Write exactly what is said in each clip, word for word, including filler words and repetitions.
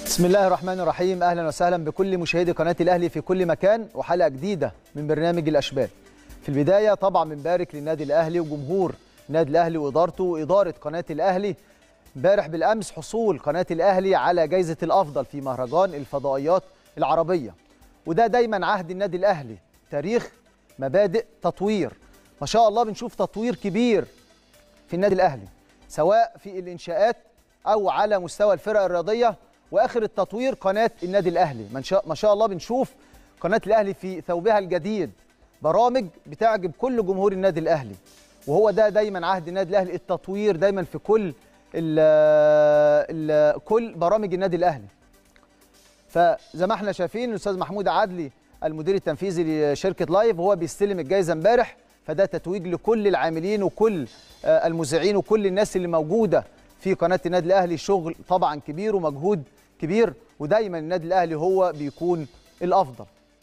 بسم الله الرحمن الرحيم. اهلا وسهلا بكل مشاهدي قناه الاهلي في كل مكان وحلقه جديده من برنامج الاشبال. في البدايه طبعا بنبارك للنادي الاهلي وجمهور النادي الاهلي وادارته واداره قناه الاهلي. امبارح بالامس حصول قناه الاهلي على جائزه الافضل في مهرجان الفضائيات العربيه، وده دايما عهد النادي الاهلي، تاريخ، مبادئ، تطوير. ما شاء الله بنشوف تطوير كبير في النادي الاهلي سواء في الانشاءات او على مستوى الفرق الرياضيه، واخر التطوير قناه النادي الاهلي. ما شاء الله بنشوف قناه الاهلي في ثوبها الجديد برامج بتعجب كل جمهور النادي الاهلي، وهو ده دايما عهد النادي الاهلي، التطوير دايما في كل ال ال كل برامج النادي الاهلي. فزي ما احنا شايفين الاستاذ محمود عدلي المدير التنفيذي لشركه لايف وهو بيستلم الجائزه امبارح، فده تتويج لكل العاملين وكل المذيعين وكل الناس اللي موجوده في قناه النادي الاهلي. شغل طبعا كبير ومجهود كبير، ودايما النادي الاهلي هو بيكون الافضل.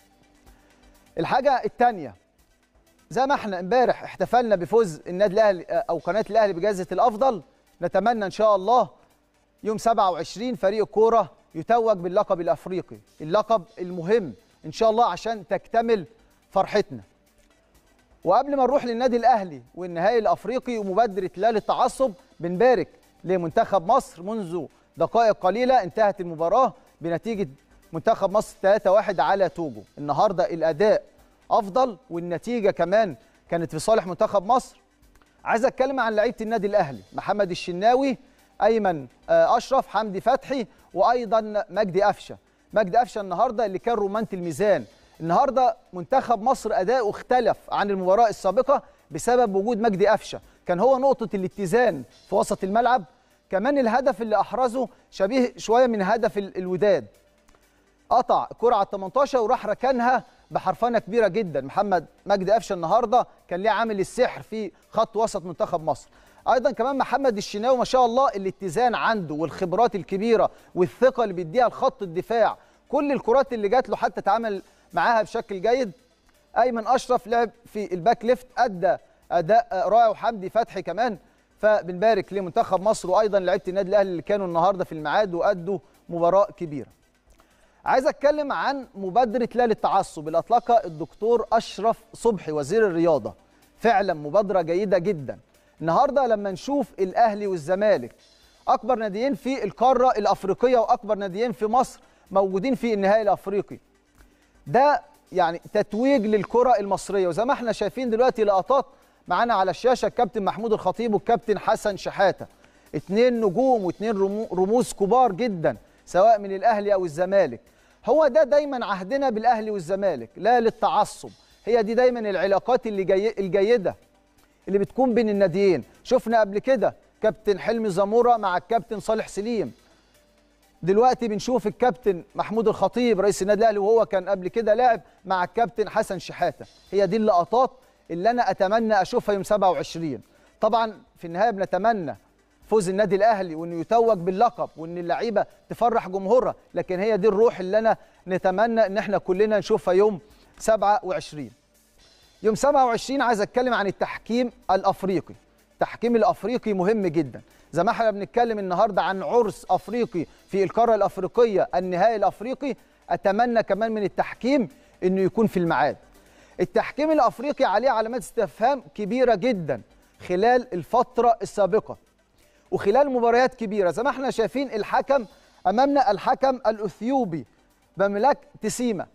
الحاجه الثانيه، زي ما احنا امبارح احتفلنا بفوز النادي الاهلي او قناه الاهلي بجائزه الافضل، نتمنى ان شاء الله يوم سبعة وعشرين فريق الكوره يتوج باللقب الافريقي، اللقب المهم ان شاء الله عشان تكتمل فرحتنا. وقبل ما نروح للنادي الاهلي والنهائي الافريقي ومبادره لا للتعصب، بنبارك لمنتخب مصر. منذ دقائق قليله انتهت المباراه بنتيجه منتخب مصر ثلاثة واحد على توجو. النهارده الاداء افضل والنتيجه كمان كانت في صالح منتخب مصر. عايز اتكلم عن لعيبه النادي الاهلي، محمد الشناوي، ايمن اشرف، حمدي فتحي، وايضا مجدي قفشه. مجدي قفشه النهارده اللي كان رمانه الميزان. النهارده منتخب مصر اداؤه اختلف عن المباراه السابقه بسبب وجود مجدي قفشه، كان هو نقطه الاتزان في وسط الملعب. كمان الهدف اللي احرزه شبيه شويه من هدف الوداد، قطع الكره على الثمانية عشر وراح ركنها بحرفنه كبيره جدا. محمد مجدي قفشه النهارده كان ليه عامل السحر في خط وسط منتخب مصر. ايضا كمان محمد الشناوي ما شاء الله الاتزان عنده والخبرات الكبيره والثقه اللي بيديها لخط الدفاع، كل الكرات اللي جات له حتى تعامل معاها بشكل جيد. ايمن اشرف لعب في الباك ليفت ادى اداء رائع، وحمدي فتحي كمان. فبنبارك لمنتخب مصر وايضا لعيبه النادي الاهلي اللي كانوا النهارده في الميعاد وادوا مباراه كبيره. عايز اتكلم عن مبادره لا للتعصب اللي اطلقها الدكتور اشرف صبحي وزير الرياضه. فعلا مبادره جيده جدا. النهارده لما نشوف الاهلي والزمالك اكبر ناديين في القاره الافريقيه واكبر ناديين في مصر موجودين في النهائي الافريقي، ده يعني تتويج للكره المصريه. وزي ما احنا شايفين دلوقتي لقطات معانا على الشاشه، الكابتن محمود الخطيب والكابتن حسن شحاته، اثنين نجوم واثنين رموز كبار جدا سواء من الاهلي او الزمالك. هو ده دايما عهدنا بالاهلي والزمالك، لا للتعصب. هي دي دايما العلاقات اللي جي... الجيده اللي بتكون بين الناديين. شفنا قبل كده كابتن حلمي زموره مع الكابتن صالح سليم، دلوقتي بنشوف الكابتن محمود الخطيب رئيس النادي الاهلي وهو كان قبل كده لاعب مع الكابتن حسن شحاته. هي دي اللقطات اللي انا اتمنى اشوفها يوم سبعة وعشرين. طبعا في النهايه بنتمنى فوز النادي الاهلي وانه يتوج باللقب وان اللعيبه تفرح جمهورها، لكن هي دي الروح اللي انا نتمنى ان احنا كلنا نشوفها يوم سبعة وعشرين. يوم سبعة وعشرين عايز اتكلم عن التحكيم الافريقي. التحكيم الافريقي مهم جدا، زي ما احنا بنتكلم النهارده عن عرس افريقي في القاره الافريقيه، النهائي الافريقي. اتمنى كمان من التحكيم انه يكون في الميعاد. التحكيم الافريقي عليه علامات استفهام كبيره جدا خلال الفتره السابقه وخلال مباريات كبيره. زي ما احنا شايفين الحكم امامنا، الحكم الاثيوبي بملاك تسيما.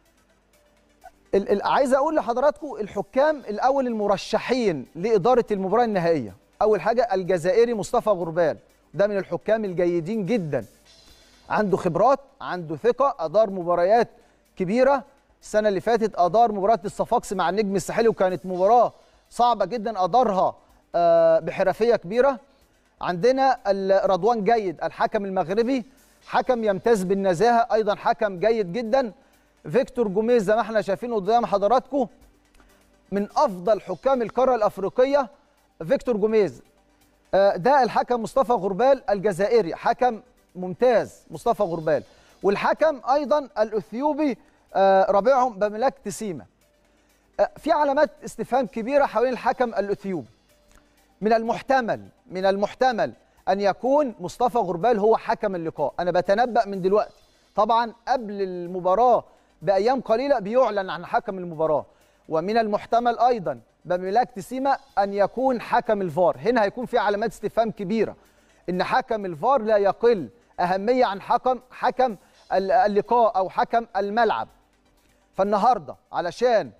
عايز اقول لحضراتكم الحكام الاول المرشحين لاداره المباراه النهائيه. اول حاجه الجزائري مصطفى غربال، ده من الحكام الجيدين جدا، عنده خبرات، عنده ثقه، ادار مباريات كبيره. السنه اللي فاتت ادار مباراه الصفاقسي مع النجم الساحلي وكانت مباراه صعبه جدا ادارها بحرفيه كبيره. عندنا رضوان جيد الحكم المغربي، حكم يمتاز بالنزاهه، ايضا حكم جيد جدا. فيكتور جوميز زي ما احنا شايفين قدام حضراتكم من افضل حكام القاره الافريقيه. فيكتور جوميز ده الحكم مصطفى غربال الجزائري، حكم ممتاز مصطفى غربال. والحكم ايضا الاثيوبي رابعهم بملاك تسيما. في علامات استفهام كبيره حوالين الحكم الاثيوبي. من المحتمل من المحتمل ان يكون مصطفى غربال هو حكم اللقاء. انا بتنبأ من دلوقتي، طبعا قبل المباراه بايام قليله بيعلن عن حكم المباراه، ومن المحتمل ايضا بملاك تسيما ان يكون حكم الفار. هنا هيكون في علامات استفهام كبيره، ان حكم الفار لا يقل اهميه عن حكم حكم اللقاء او حكم الملعب. فالنهارده علشان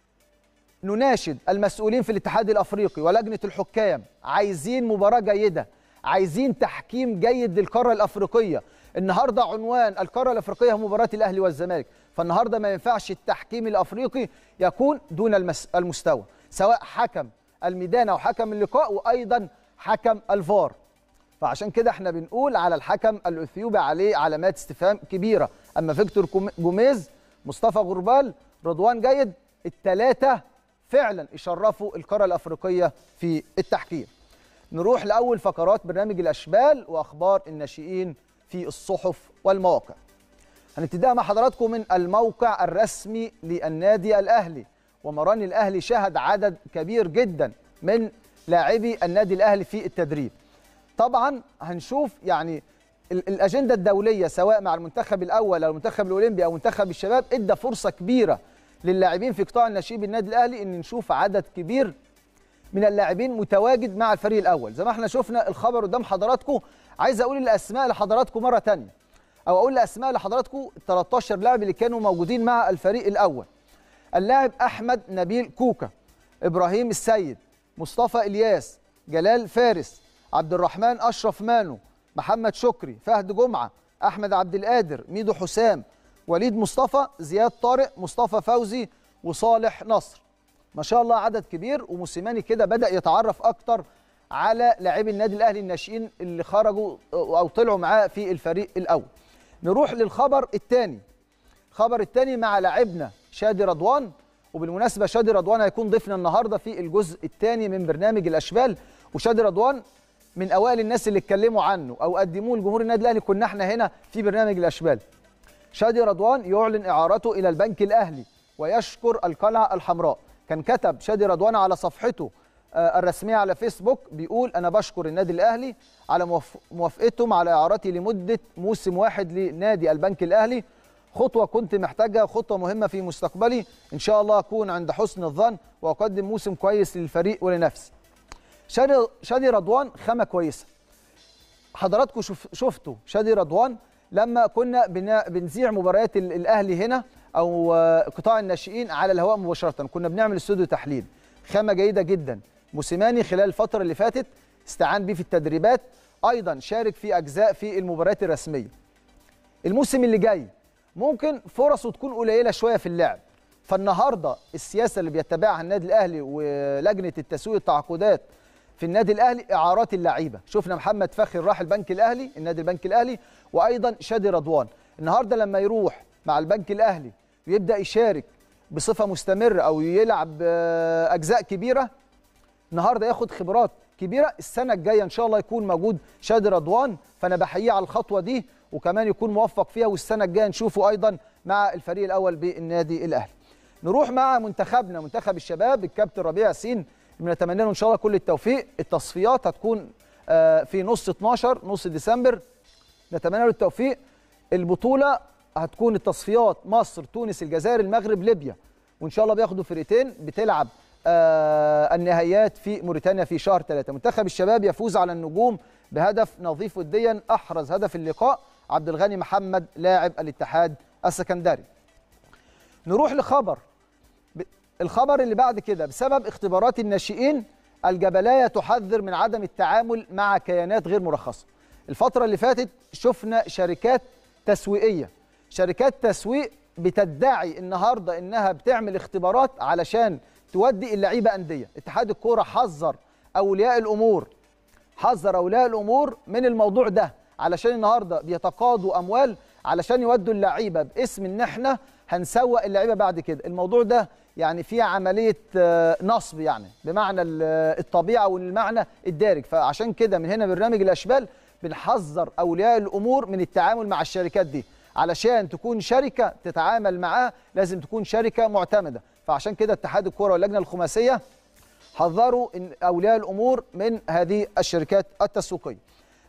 نناشد المسؤولين في الاتحاد الافريقي ولجنه الحكام، عايزين مباراه جيده، عايزين تحكيم جيد للقاره الافريقيه. النهارده عنوان القاره الافريقيه هو مباراه الاهلي والزمالك، فالنهارده ما ينفعش التحكيم الافريقي يكون دون المستوى، سواء حكم الميدان او حكم اللقاء وايضا حكم الفار. فعشان كده احنا بنقول على الحكم الاثيوبي عليه علامات استفهام كبيره. اما فيكتور جوميز، مصطفى غربال، رضوان جيد، الثلاثه فعلا يشرفوا القاره الافريقيه في التحكيم. نروح لاول فقرات برنامج الاشبال واخبار الناشئين في الصحف والمواقع. هنبتدي مع حضراتكم من الموقع الرسمي للنادي الاهلي. ومران الاهلي شهد عدد كبير جدا من لاعبي النادي الاهلي في التدريب. طبعا هنشوف يعني الاجنده الدوليه سواء مع المنتخب الاول او المنتخب الاولمبي او منتخب الشباب ادى فرصه كبيره للاعبين في قطاع الناشئين بالنادي الاهلي ان نشوف عدد كبير من اللاعبين متواجد مع الفريق الاول. زي ما احنا شفنا الخبر قدام حضراتكم، عايز اقول الاسماء لحضراتكم مره ثانيه، او اقول الاسماء لحضراتكم ثلاثة عشر لاعب اللي كانوا موجودين مع الفريق الاول. اللاعب احمد نبيل كوكا، ابراهيم السيد، مصطفى الياس، جلال فارس، عبد الرحمن اشرف مانو، محمد شكري، فهد جمعه، احمد عبد القادر، ميدو حسام، وليد مصطفى، زياد طارق، مصطفى فوزي، وصالح نصر. ما شاء الله عدد كبير، وموسيماني كده بدأ يتعرف اكتر على لاعبي النادي الاهلي الناشئين اللي خرجوا او طلعوا معاه في الفريق الاول. نروح للخبر الثاني. الخبر الثاني مع لاعبنا شادي رضوان، وبالمناسبه شادي رضوان هيكون ضيفنا النهارده في الجزء الثاني من برنامج الاشبال. وشادي رضوان من اوائل الناس اللي اتكلموا عنه او قدموه لجمهور النادي الاهلي، كنا احنا هنا في برنامج الاشبال. شادي رضوان يعلن اعارته الى البنك الاهلي ويشكر القلعه الحمراء. كان كتب شادي رضوان على صفحته الرسميه على فيسبوك، بيقول انا بشكر النادي الاهلي على موافقتهم على اعارتي لمده موسم واحد لنادي البنك الاهلي. خطوه كنت محتاجها، خطوه مهمه في مستقبلي، ان شاء الله اكون عند حسن الظن واقدم موسم كويس للفريق ولنفسي. شادي شادي رضوان خامه كويسه. حضراتكم شوف شفتوا شادي رضوان لما كنا بنذيع مباريات الاهلي هنا او قطاع الناشئين على الهواء مباشره، كنا بنعمل استوديو تحليل. خامه جيده جدا. موسيماني خلال الفتره اللي فاتت استعان بيه في التدريبات، ايضا شارك في اجزاء في المباريات الرسميه. الموسم اللي جاي ممكن فرصه تكون قليله شويه في اللعب، فالنهارده السياسه اللي بيتبعها النادي الاهلي ولجنه التسويق التعاقدات في النادي الاهلي اعارات اللعيبه. شفنا محمد فخر راح البنك الاهلي، النادي البنك الاهلي، وايضا شادي رضوان. النهارده لما يروح مع البنك الاهلي ويبدا يشارك بصفه مستمره او يلعب اجزاء كبيره، النهارده ياخد خبرات كبيره. السنه الجايه ان شاء الله يكون موجود شادي رضوان، فانا بحييه على الخطوه دي وكمان يكون موفق فيها، والسنه الجايه نشوفه ايضا مع الفريق الاول بالنادي الاهلي. نروح مع منتخبنا منتخب الشباب، الكابتن ربيع ياسين، بنتمنى له ان شاء الله كل التوفيق. التصفيات هتكون في نص اتناشر نص ديسمبر، نتمنى له التوفيق. البطوله هتكون التصفيات مصر، تونس، الجزائر، المغرب، ليبيا، وان شاء الله بياخدوا فرقتين بتلعب آه النهائيات في موريتانيا في شهر ثلاثة. منتخب الشباب يفوز على النجوم بهدف نظيف وديا، احرز هدف اللقاء عبد الغني محمد لاعب الاتحاد السكندري. نروح لخبر الخبر اللي بعد كده. بسبب اختبارات الناشئين الجبلايه تحذر من عدم التعامل مع كيانات غير مرخصه. الفتره اللي فاتت شفنا شركات تسويقيه، شركات تسويق بتدعي النهارده انها بتعمل اختبارات علشان تودي اللعيبه انديه. اتحاد الكوره حذر اولياء الامور حذر اولياء الامور من الموضوع ده، علشان النهارده بيتقاضوا اموال علشان يودوا اللعيبه باسم ان احنا هنسوق اللعيبه بعد كده. الموضوع ده يعني فيه عمليه نصب، يعني بمعنى الطبيعه والمعنى الدارج. فعشان كده من هنا برنامج الاشبال بنحذر اولياء الامور من التعامل مع الشركات دي، علشان تكون شركه تتعامل معاها لازم تكون شركه معتمده. فعشان كده اتحاد الكوره واللجنه الخماسيه حذروا اولياء الامور من هذه الشركات التسويقيه.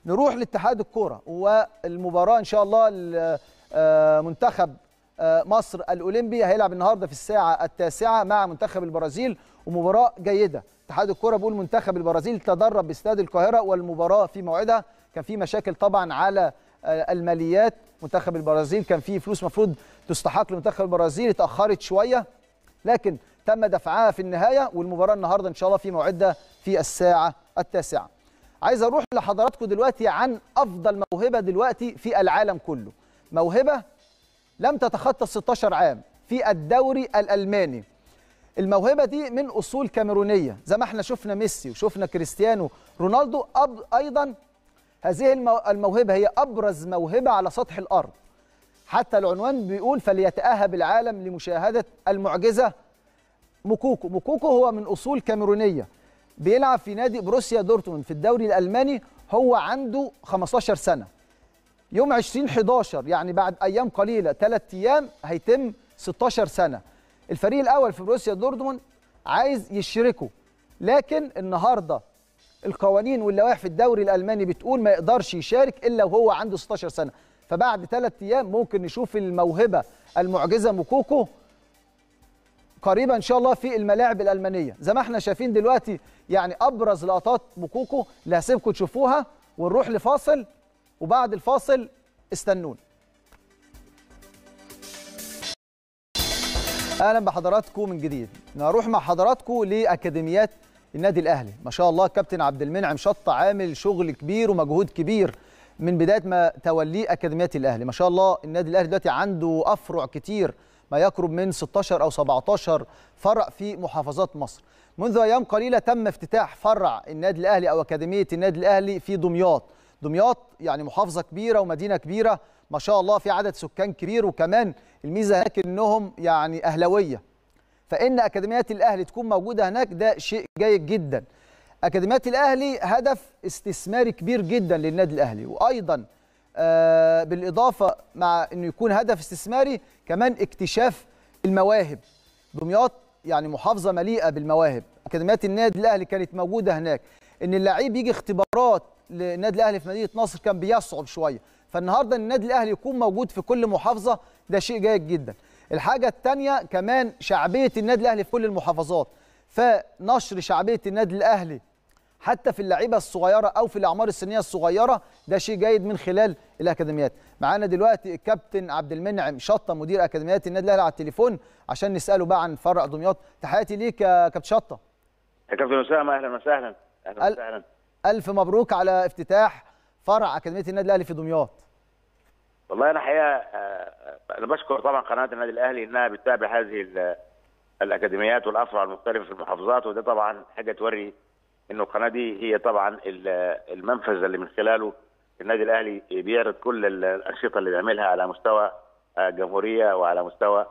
نروح لاتحاد الكوره والمباراه ان شاء الله. منتخب مصر الاولمبي هيلعب النهارده في الساعه التاسعه مع منتخب البرازيل، ومباراه جيده. اتحاد الكوره بيقول منتخب البرازيل تدرب باستاد القاهره والمباراه في موعدها. كان في مشاكل طبعا على الماليات، منتخب البرازيل كان في فلوس مفروض تستحق لمنتخب البرازيل، اتاخرت شويه لكن تم دفعها في النهايه، والمباراه النهارده ان شاء الله في موعدها في الساعه التاسعه. عايز اروح لحضراتكم دلوقتي عن افضل موهبه دلوقتي في العالم كله، موهبه لم تتخطى ستاشر عام في الدوري الالماني. الموهبه دي من اصول كاميرونيه، زي ما احنا شفنا ميسي وشفنا كريستيانو رونالدو. ايضا هذه الموهبه هي ابرز موهبه على سطح الارض، حتى العنوان بيقول فليتاهب العالم لمشاهده المعجزه موكوكو. موكوكو هو من اصول كاميرونيه، بيلعب في نادي بروسيا دورتموند في الدوري الالماني. هو عنده خمستاشر سنه. يوم عشرين حداشر يعني بعد ايام قليله، ثلاث ايام، هيتم ستاشر سنه. الفريق الاول في بروسيا دورتموند عايز يشركه، لكن النهارده القوانين واللوائح في الدوري الالماني بتقول ما يقدرش يشارك الا وهو عنده ستاشر سنه. فبعد ثلاث ايام ممكن نشوف الموهبه المعجزه موكوكو قريبا ان شاء الله في الملاعب الالمانيه. زي ما احنا شايفين دلوقتي يعني ابرز لقطات موكوكو اللي هسيبكم تشوفوها، ونروح لفاصل وبعد الفاصل استنون. اهلا بحضراتكم من جديد. نروح مع حضراتكم لاكاديميات النادي الاهلي. ما شاء الله كابتن عبد المنعم شطة عامل شغل كبير ومجهود كبير من بدايه ما توليه اكاديميات الاهلي. ما شاء الله النادي الاهلي دلوقتي عنده افرع كتير، ما يقرب من ستاشر او سبعتاشر فرع في محافظات مصر. منذ ايام قليله تم افتتاح فرع النادي الاهلي او اكاديميه النادي الاهلي في دمياط. دمياط يعني محافظه كبيره ومدينه كبيره، ما شاء الله في عدد سكان كبير، وكمان الميزه هناك انهم يعني اهلاويه، فان اكاديميات الاهلي تكون موجوده هناك ده شيء جيد جدا. اكاديميات الاهلي هدف استثماري كبير جدا للنادي الاهلي، وايضا آه بالاضافه مع انه يكون هدف استثماري كمان اكتشاف المواهب. دمياط يعني محافظه مليئه بالمواهب، اكاديميات النادي الاهلي كانت موجوده هناك. ان اللعيب يجي اختبارات للنادي الاهلي في مدينه نصر كان بيصعب شويه، فالنهارده النادي الاهلي يكون موجود في كل محافظه ده شيء جيد جدا. الحاجه الثانيه كمان شعبيه النادي الاهلي في كل المحافظات، فنشر شعبيه النادي الاهلي حتى في اللعيبه الصغيره او في الاعمار السنيه الصغيره ده شيء جيد من خلال الاكاديميات. معانا دلوقتي الكابتن عبد المنعم شطة مدير اكاديميات النادي الاهلي على التليفون عشان نساله بقى عن فرع دمياط. تحياتي ليك يا كابتن شطة. يا كابتن اسامه اهلا وسهلا. اهلا وسهلا. الف مبروك على افتتاح فرع اكاديميه النادي الاهلي في دمياط. والله انا حقيقه انا بشكر طبعا قناه النادي الاهلي انها بتتابع هذه الاكاديميات والافرع المختلفه في المحافظات، وده طبعا حاجه توري انه القناه دي هي طبعا المنفذ اللي من خلاله النادي الاهلي بيعرض كل الانشطه اللي بيعملها على مستوى الجمهوريه وعلى مستوى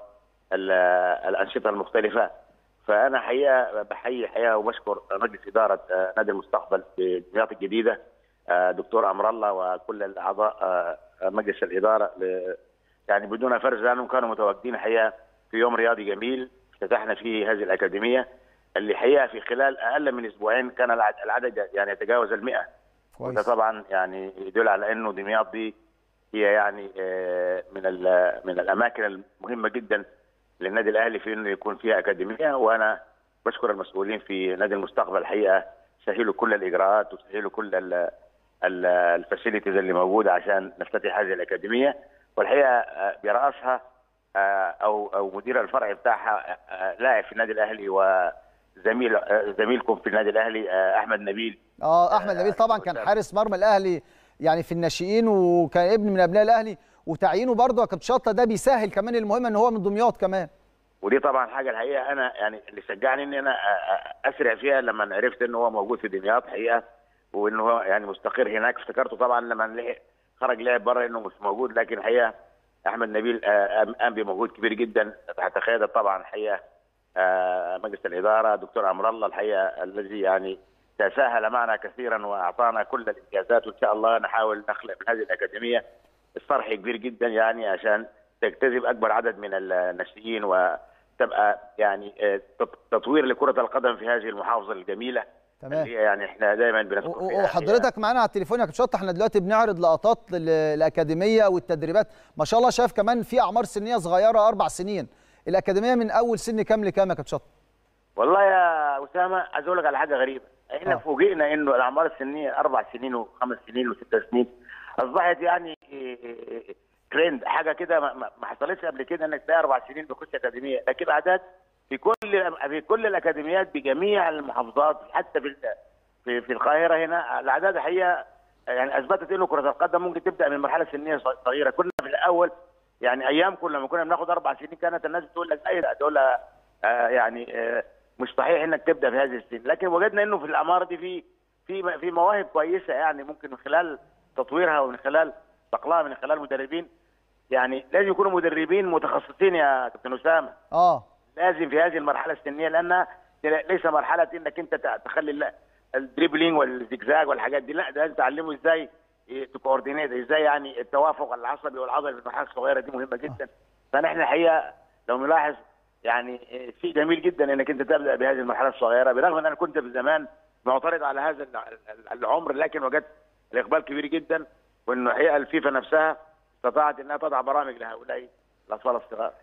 الانشطه المختلفه. فانا حقيقه بحيي حقيقه وبشكر مجلس اداره نادي المستقبل في دمياط الجديده، دكتور امر الله وكل الاعضاء مجلس الاداره، يعني بدون فرز لانهم كانوا متواجدين حقيقه في يوم رياضي جميل افتتحنا فيه هذه الاكاديميه اللي حقيقه في خلال اقل من اسبوعين كان العدد يعني يتجاوز المئة. وده طبعا يعني يدل على انه دمياط دي هي يعني من من الاماكن المهمه جدا للنادي الاهلي في انه يكون فيها اكاديميه. وانا بشكر المسؤولين في نادي المستقبل الحقيقه سهلوا كل الاجراءات وسهلوا كل الفاسيلتيز اللي موجوده عشان نفتتح هذه الاكاديميه، والحقيقه براسها او او مدير الفرع بتاعها لاعب في النادي الاهلي وزميل زميلكم في النادي الاهلي احمد نبيل. اه احمد نبيل طبعا كان حارس مرمى الاهلي يعني في الناشئين، وكان ابن من ابناء الاهلي، وتعيينه برضه يا كابتن شطة ده بيسهل كمان المهمه ان هو من دمياط كمان. ودي طبعا حاجه الحقيقه انا يعني اللي شجعني ان انا اسرع فيها لما عرفت ان هو موجود في دمياط حقيقه، وانه هو يعني مستقر هناك. افتكرته طبعا لما لحق خرج لعب بره انه مش موجود، لكن الحقيقه احمد نبيل قام بمجهود كبير جدا تحت قياده طبعا الحقيقه مجلس الاداره دكتور امر الله الحقيقه الذي يعني تساهل معنا كثيرا واعطانا كل الامتيازات، وان شاء الله نحاول نخلق من هذه الاكاديميه الصرح كبير جدا يعني عشان تجتذب اكبر عدد من الناشئين وتبقى يعني تطوير لكره القدم في هذه المحافظه الجميله تمام. اللي هي يعني احنا دايما بنذكر فيها. وحضرتك معانا على التليفون يا كابتن شطه، احنا دلوقتي بنعرض لقطات للاكاديميه والتدريبات، ما شاء الله شايف كمان في اعمار سنيه صغيره اربع سنين. الاكاديميه من اول سن كام لكام يا كابتن شطه؟ والله يا اسامه عايز اقول لك على حاجه غريبه، احنا آه. فوجئنا انه الاعمار السنيه اربع سنين وخمس سنين وست سنين اصبحت يعني ترند، حاجه كده ما حصلتش قبل كده انك تلاقي اربع سنين بيخش اكاديميه، لكن اعداد في كل في كل الاكاديميات بجميع المحافظات، حتى في في, في القاهره هنا الاعداد الحقيقه يعني اثبتت انه كره القدم ممكن تبدا من مرحله سنيه صغيره. كنا في الاول يعني ايامكم لما كنا بناخد اربع سنين كانت الناس بتقول لك ايه ده، تقول لها آه يعني آه مش صحيح انك تبدا في هذه السن، لكن وجدنا انه في الاعمار دي في في في مواهب كويسه، يعني ممكن من خلال تطويرها ومن خلال صقلها من خلال مدربين، يعني لازم يكونوا مدربين متخصصين يا كابتن اسامه. اه لازم في هذه المرحله السنيه، لانها ليس مرحله انك انت تخلي الدريبلينج والزجزاج والحاجات دي، لا ده لازم تعلمه ازاي تكوردينيت، ازاي يعني التوافق العصبي والعضلي في المرحله الصغيره دي مهمه جدا. فنحن الحقيقه لو نلاحظ يعني شيء جميل جدا انك انت تبدا بهذه المرحله الصغيره، برغم ان انا كنت في زمان معترض على هذا العمر، لكن وجدت الاقبال كبير جدا، وانه الحقيقه الفيفا نفسها استطاعت انها تضع برامج لهؤلاء الاطفال الصغار.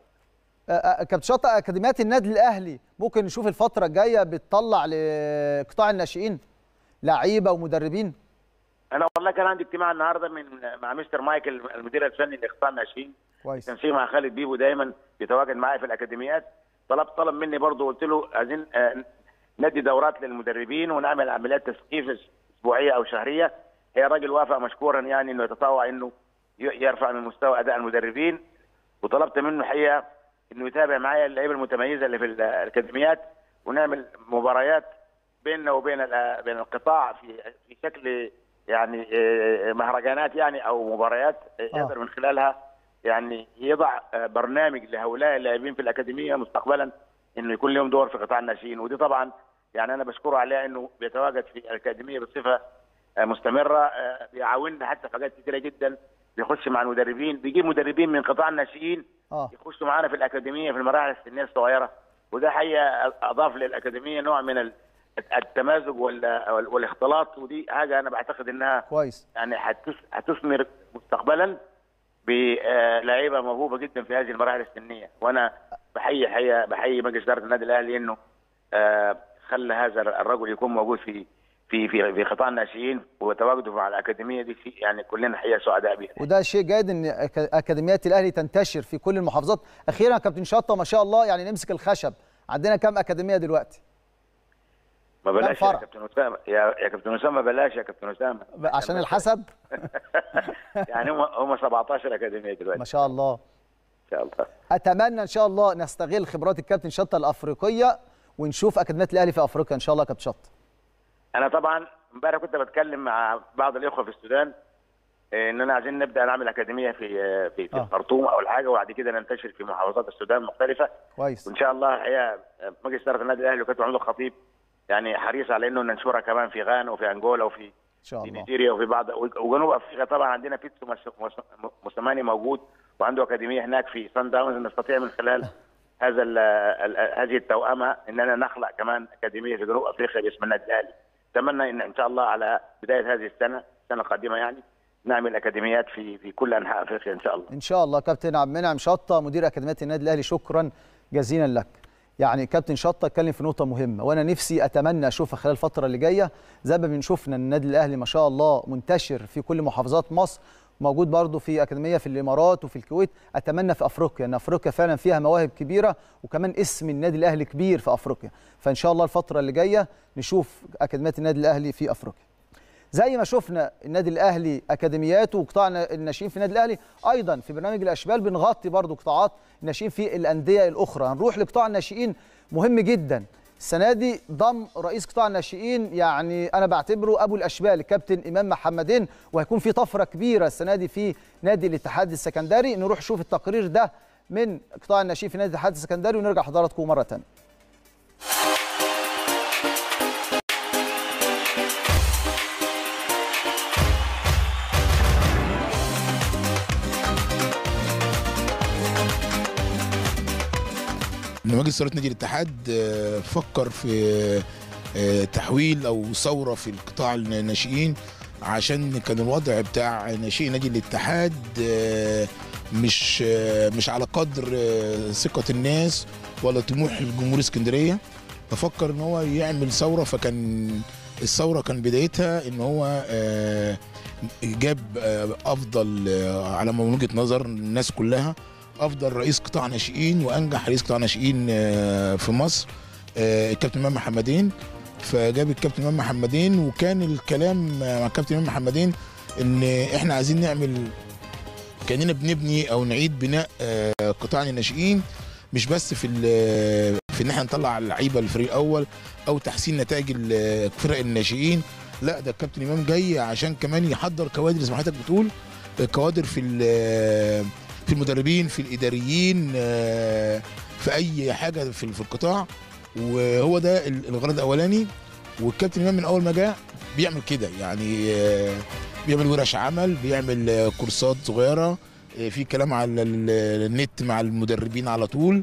كابتن شطه، اكاديميات النادي الاهلي ممكن نشوف الفتره الجايه بتطلع لقطاع الناشئين لعيبه ومدربين؟ انا والله كان عندي اجتماع النهارده من مع مستر مايكل المدير الفني لقطاع الناشئين، كويس، تنسيق مع خالد بيبو دايما بيتواجد معايا في الاكاديميات. طلب طلب مني برضه، قلت له عايزين ندي دورات للمدربين ونعمل عمليات تثقيف اسبوعيه او شهريه. هي الراجل وافق مشكورا يعني انه يتطوع انه يرفع من مستوى اداء المدربين، وطلبت منه الحقيقه انه يتابع معايا اللعيبه المتميزه اللي في الاكاديميات، ونعمل مباريات بيننا وبين بين القطاع في في شكل يعني مهرجانات يعني او مباريات يقدر من خلالها يعني يضع برنامج لهؤلاء اللاعبين في الاكاديميه مستقبلا انه يكون لهم دور في قطاع الناشئين. ودي طبعا يعني انا بشكره عليها انه بيتواجد في الاكاديميه بصفه مستمره، بيعاوننا حتى في حاجات كثيره جدا، بيخش مع المدربين، بيجيب مدربين من قطاع الناشئين آه. يخشوا معانا في الاكاديميه في المراحل السنيه الصغيره، وده حقيقه اضاف للاكاديميه نوع من التمازج والاختلاط، ودي حاجه انا بعتقد انها كويس يعني هتثمر مستقبلا بلاعيبه موهوبه جدا في هذه المراحل السنيه. وانا بحيي حقيقه بحيي مجلس اداره النادي الاهلي انه خلى هذا الرجل يكون موجود في في في في قطاع الناشئين، وتواجده مع الاكاديميه دي في يعني كلنا حقيقه سعداء بيها. وده شيء جيد ان اكاديميات الاهلي تنتشر في كل المحافظات. اخيرا يا كابتن شطه ما شاء الله يعني نمسك الخشب، عندنا كام اكاديميه دلوقتي؟ ما بلاش يا كابتن اسامه، يا يا كابتن اسامه بلاش يا كابتن اسامه عشان الحسد. يعني هم هم سبعتاشر اكاديميه دلوقتي ما شاء الله. ان شاء الله اتمنى ان شاء الله نستغل خبرات الكابتن شطه الافريقيه ونشوف اكاديميات الاهلي في افريقيا ان شاء الله يا كابتن شطه. انا طبعا امبارح كنت بتكلم مع بعض الاخوه في السودان اننا عايزين نبدا نعمل اكاديميه في في, في آه. الخرطوم او الحاجه، وبعد كده ننتشر في محافظات السودان المختلفه. كويس. وان شاء الله الحقيقه مجلس اداره النادي الاهلي وكابتن محمود الخطيب يعني حريص على انه ننشرها كمان في غانا وفي انجولا وفي ان شاء الله في نيجيريا وفي بعض وجنوب افريقيا. طبعا عندنا بيتسو موسيماني موجود وعنده اكاديميه هناك في سان داونز، نستطيع من خلال هذا ال ال هذه التوأمه اننا نخلق كمان اكاديميه في جنوب افريقيا باسم النادي الاهلي. اتمنى ان ان شاء الله على بدايه هذه السنه السنه القادمه يعني نعمل اكاديميات في في كل انحاء افريقيا ان شاء الله. ان شاء الله. كابتن عبد المنعم شطه مدير اكاديميه النادي الاهلي، شكرا جزيلا لك. يعني كابتن شطه اتكلم في نقطه مهمه، وانا نفسي اتمنى اشوفها خلال الفتره اللي جايه، زي ما بنشوفنا النادي الاهلي ما شاء الله منتشر في كل محافظات مصر، موجود برضه في اكاديميه في الامارات وفي الكويت. اتمنى في افريقيا، ان افريقيا فعلا فيها مواهب كبيره، وكمان اسم النادي الاهلي كبير في افريقيا، فان شاء الله الفتره اللي جايه نشوف اكاديميات النادي الاهلي في افريقيا. زي ما شفنا النادي الاهلي اكاديمياته وقطاع الناشئين في النادي الاهلي، ايضا في برنامج الاشبال بنغطي برضه قطاعات الناشئين في الانديه الاخرى. هنروح لقطاع الناشئين، مهم جدا السنه دي ضم رئيس قطاع الناشئين، يعني انا بعتبره ابو الاشبال الكابتن امام محمدين، وهيكون في طفره كبيره السنه دي في نادي الاتحاد السكندري. نروح نشوف التقرير ده من قطاع الناشئين في نادي الاتحاد السكندري ونرجع حضراتكم مره ثانيه. ان مجلس اداره نادي الاتحاد فكر في تحويل او ثوره في القطاع الناشئين، عشان كان الوضع بتاع ناشئي نادي الاتحاد مش مش على قدر ثقه الناس ولا طموح الجمهور اسكندريه. ففكر ان هو يعمل ثوره، فكان الثوره كان بدايتها ان هو جاب افضل على من وجهه نظر الناس كلها افضل رئيس قطاع ناشئين وانجح رئيس قطاع ناشئين في مصر الكابتن امام محمدين. فجاب الكابتن امام محمدين، وكان الكلام مع الكابتن امام محمدين ان احنا عايزين نعمل كاننا بنبني او نعيد بناء قطاع الناشئين، مش بس في في ان احنا نطلع اللعيبه الفريق الاول او تحسين نتائج فرق الناشئين، لا ده الكابتن امام جاي عشان كمان يحضر كوادر زي ما حضرتك بتقول، كوادر في في المدربين في الاداريين في اي حاجه في القطاع. وهو ده الغرض الاولاني. والكابتن امام من اول ما جاء بيعمل كده، يعني بيعمل ورش عمل، بيعمل كورسات صغيره، في كلام على النت مع المدربين على طول،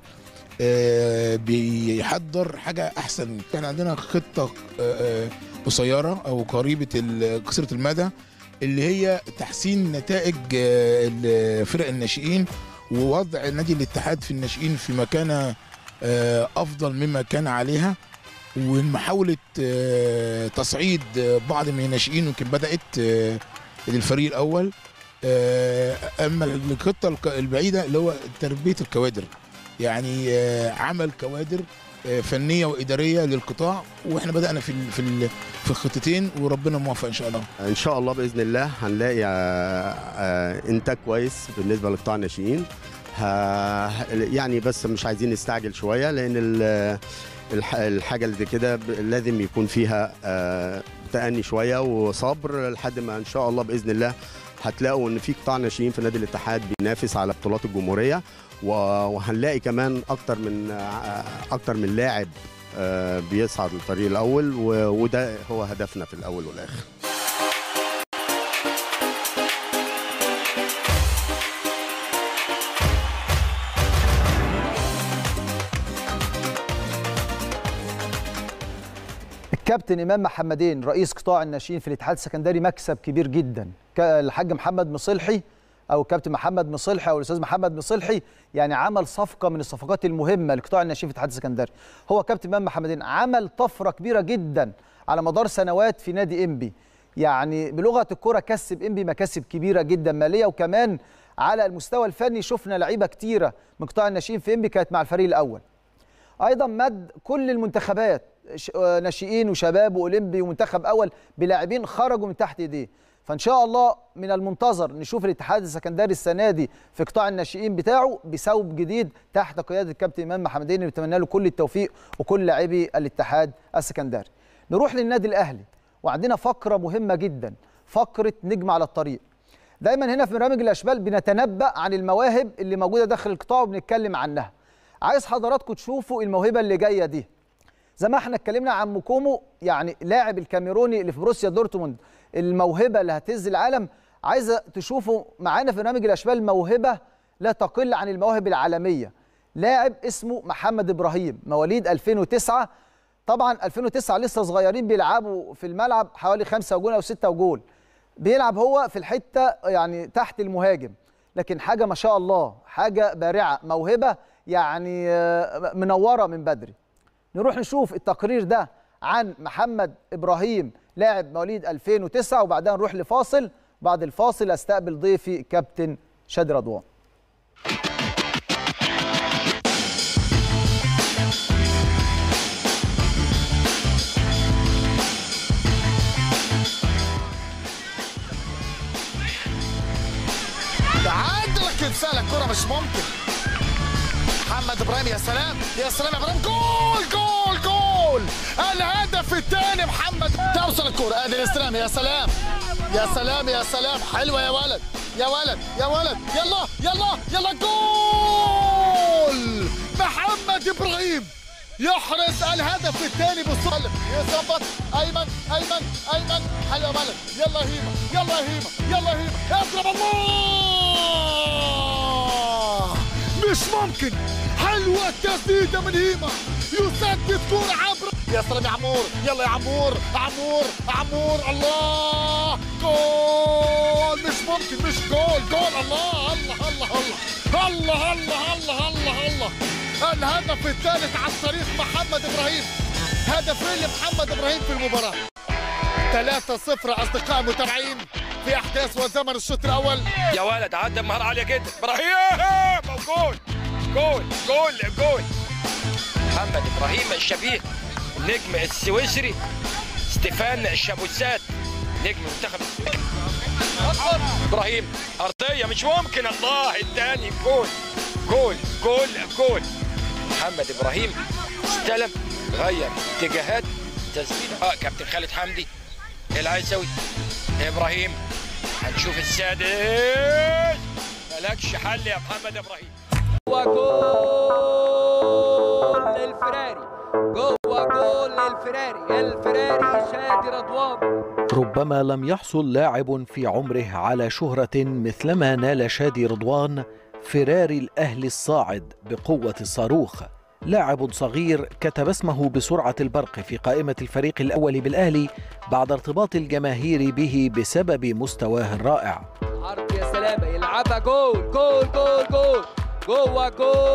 بيحضر حاجه احسن. كان عندنا خطه قصيره او قريبه قصيره المدى اللي هي تحسين نتائج فرق الناشئين ووضع نادي الاتحاد في الناشئين في مكانه افضل مما كان عليها، ومحاوله تصعيد بعض من الناشئين يمكن بدات للفريق الاول. اما الخطه البعيده اللي هو تربيه الكوادر، يعني عمل كوادر فنيه واداريه للقطاع، واحنا بدانا في في في الخطتين وربنا موفق ان شاء الله. ان شاء الله باذن الله هنلاقي انتاج كويس بالنسبه لقطاع الناشئين، يعني بس مش عايزين نستعجل شويه، لان الحاجه اللي كده لازم يكون فيها تأني شويه وصبر لحد ما ان شاء الله باذن الله هتلاقوا ان في قطاع ناشئين في نادي الاتحاد بينافس على بطولات الجمهوريه، وهنلاقي كمان اكتر من اكتر من لاعب بيصعد للفريق الاول، وده هو هدفنا في الاول والاخر. الكابتن امام محمدين رئيس قطاع الناشئين في الاتحاد السكندري مكسب كبير جدا. الحاج محمد مصلحي او الكابتن محمد مصلحي او الاستاذ محمد مصلحي يعني عمل صفقه من الصفقات المهمه لقطاع الناشئين في الاتحاد السكندري. هو كابتن امام محمدين عمل طفره كبيره جدا على مدار سنوات في نادي انبي، يعني بلغه الكره كسب انبي مكاسب كبيره جدا ماليه، وكمان على المستوى الفني شفنا لعيبه كتيره من قطاع الناشئين في انبي كانت مع الفريق الاول. ايضا مد كل المنتخبات ناشئين وشباب واولمبي ومنتخب اول بلاعبين خرجوا من تحت ايديه. فان شاء الله من المنتظر نشوف الاتحاد السكندري السنه دي في قطاع الناشئين بتاعه بثوب جديد تحت قياده الكابتن امام محمدين، اللي بنتمنى له كل التوفيق وكل لاعبي الاتحاد السكندري. نروح للنادي الاهلي وعندنا فقره مهمه جدا، فقره نجم على الطريق. دايما هنا في برنامج الاشبال بنتنبأ عن المواهب اللي موجوده داخل القطاع وبنتكلم عنها. عايز حضراتكم تشوفوا الموهبه اللي جايه دي. زي ما احنا اتكلمنا عن موكومو، يعني لاعب الكاميروني اللي في بروسيا دورتموند، الموهبه اللي هتهز العالم. عايزه تشوفوا معانا في برنامج الاشبال موهبه لا تقل عن المواهب العالميه. لاعب اسمه محمد ابراهيم، مواليد ألفين وتسعة. طبعا ألفين وتسعة لسه صغيرين بيلعبوا في الملعب حوالي خمسة وجول او ستة وجول. بيلعب هو في الحته يعني تحت المهاجم، لكن حاجه ما شاء الله، حاجه بارعه، موهبه يعني منوره من بدري. نروح نشوف التقرير ده عن محمد إبراهيم لاعب مواليد ألفين وتسعة، وبعدها نروح لفاصل. بعد الفاصل استقبل ضيفي كابتن شادي رضوان. عندك رسالة كرة مش ممكن. محمد ابراهيم، يا سلام يا سلام يا ابراهيم، جول جول جول! الهدف الثاني محمد. توصل الكرة، ادي الاستلام، يا سلام يا سلام يا سلام، حلوة يا ولد يا ولد يا ولد، يلا يلا يلا، جول! محمد ابراهيم يحرز الهدف الثاني بالصلب، يظبط ايمن ايمن ايمن، حلو يا ولد، يلا هيما يلا هيما يلا هيما، اضرب الله! مش ممكن، حلوة التسديدة من هيما، يسدد كرة عبر، يا سلام يا عمور، يلا يا عمور، عمور عمور، الله جول، مش ممكن، مش جول، جول، الله الله الله الله الله الله الله الله الله. الهدف الثالث عن طريق محمد ابراهيم، هدفين لمحمد ابراهيم في المباراه. ثلاثة صفر اصدقائي المتابعين في احداث وزمن الشوط الاول. يا ولد عدى مهارة عالية جدا، ابراهيم جول جول جول جول. محمد ابراهيم الشبيه النجم السويسري ستيفان الشابوسات نجم منتخب ابراهيم ارضيه مش ممكن، الله الثاني جول جول جول جول. محمد ابراهيم استلم، غير اتجاهات، تسديد اه كابتن خالد حمدي العيسوي. ابراهيم هنشوف السادس، مالكش حل يا محمد ابراهيم. جوه جول للفراري، جوه جول للفراري، الفراري شادي رضوان. ربما لم يحصل لاعب في عمره على شهرة مثلما نال شادي رضوان فراري الأهلي الصاعد بقوة الصاروخ. لاعب صغير كتب اسمه بسرعة البرق في قائمة الفريق الأول بالأهلي بعد ارتباط الجماهير به بسبب مستواه الرائع. عرض يا سلامة، يلعبها جول جول جول جول، جوه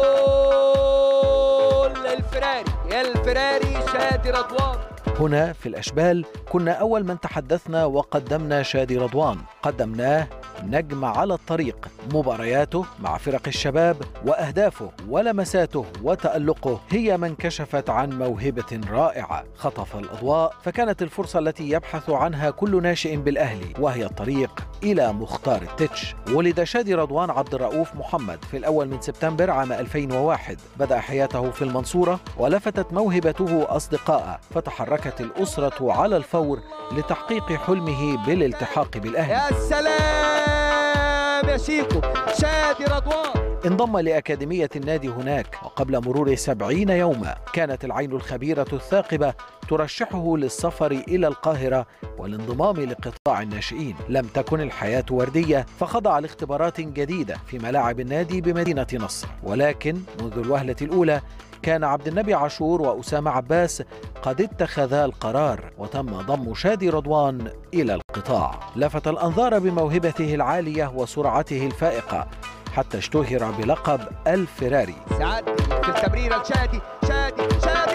جول الفراري، الفراري شادي رضوان. هنا في الأشبال كنا أول من تحدثنا وقدمنا شادي رضوان، قدمناه نجم على الطريق، مبارياته مع فرق الشباب وأهدافه ولمساته وتألقه هي من كشفت عن موهبة رائعة. خطف الأضواء فكانت الفرصة التي يبحث عنها كل ناشئ بالأهلي، وهي الطريق إلى مختار التتش. ولد شادي رضوان عبد الرؤوف محمد في الأول من سبتمبر عام ألفين وواحد، بدأ حياته في المنصورة ولفتت موهبته أصدقاءه، فتحركت الأسرة على الفور لتحقيق حلمه بالالتحاق بالأهلي. يا سلام يا شيكو، شادي رضوان انضم لأكاديمية النادي هناك، وقبل مرور سبعين يوما كانت العين الخبيرة الثاقبة ترشحه للسفر إلى القاهرة والانضمام لقطاع الناشئين. لم تكن الحياة وردية، فخضع لاختبارات جديدة في ملاعب النادي بمدينة نصر، ولكن منذ الوهلة الأولى كان عبد النبي عاشور وأسامة عباس قد اتخذا القرار، وتم ضم شادي رضوان إلى القطاع. لفت الأنظار بموهبته العالية وسرعته الفائقة، حتى اشتهر بلقب الفراري. سعادتي في التمريرة لشادي، شادي شادي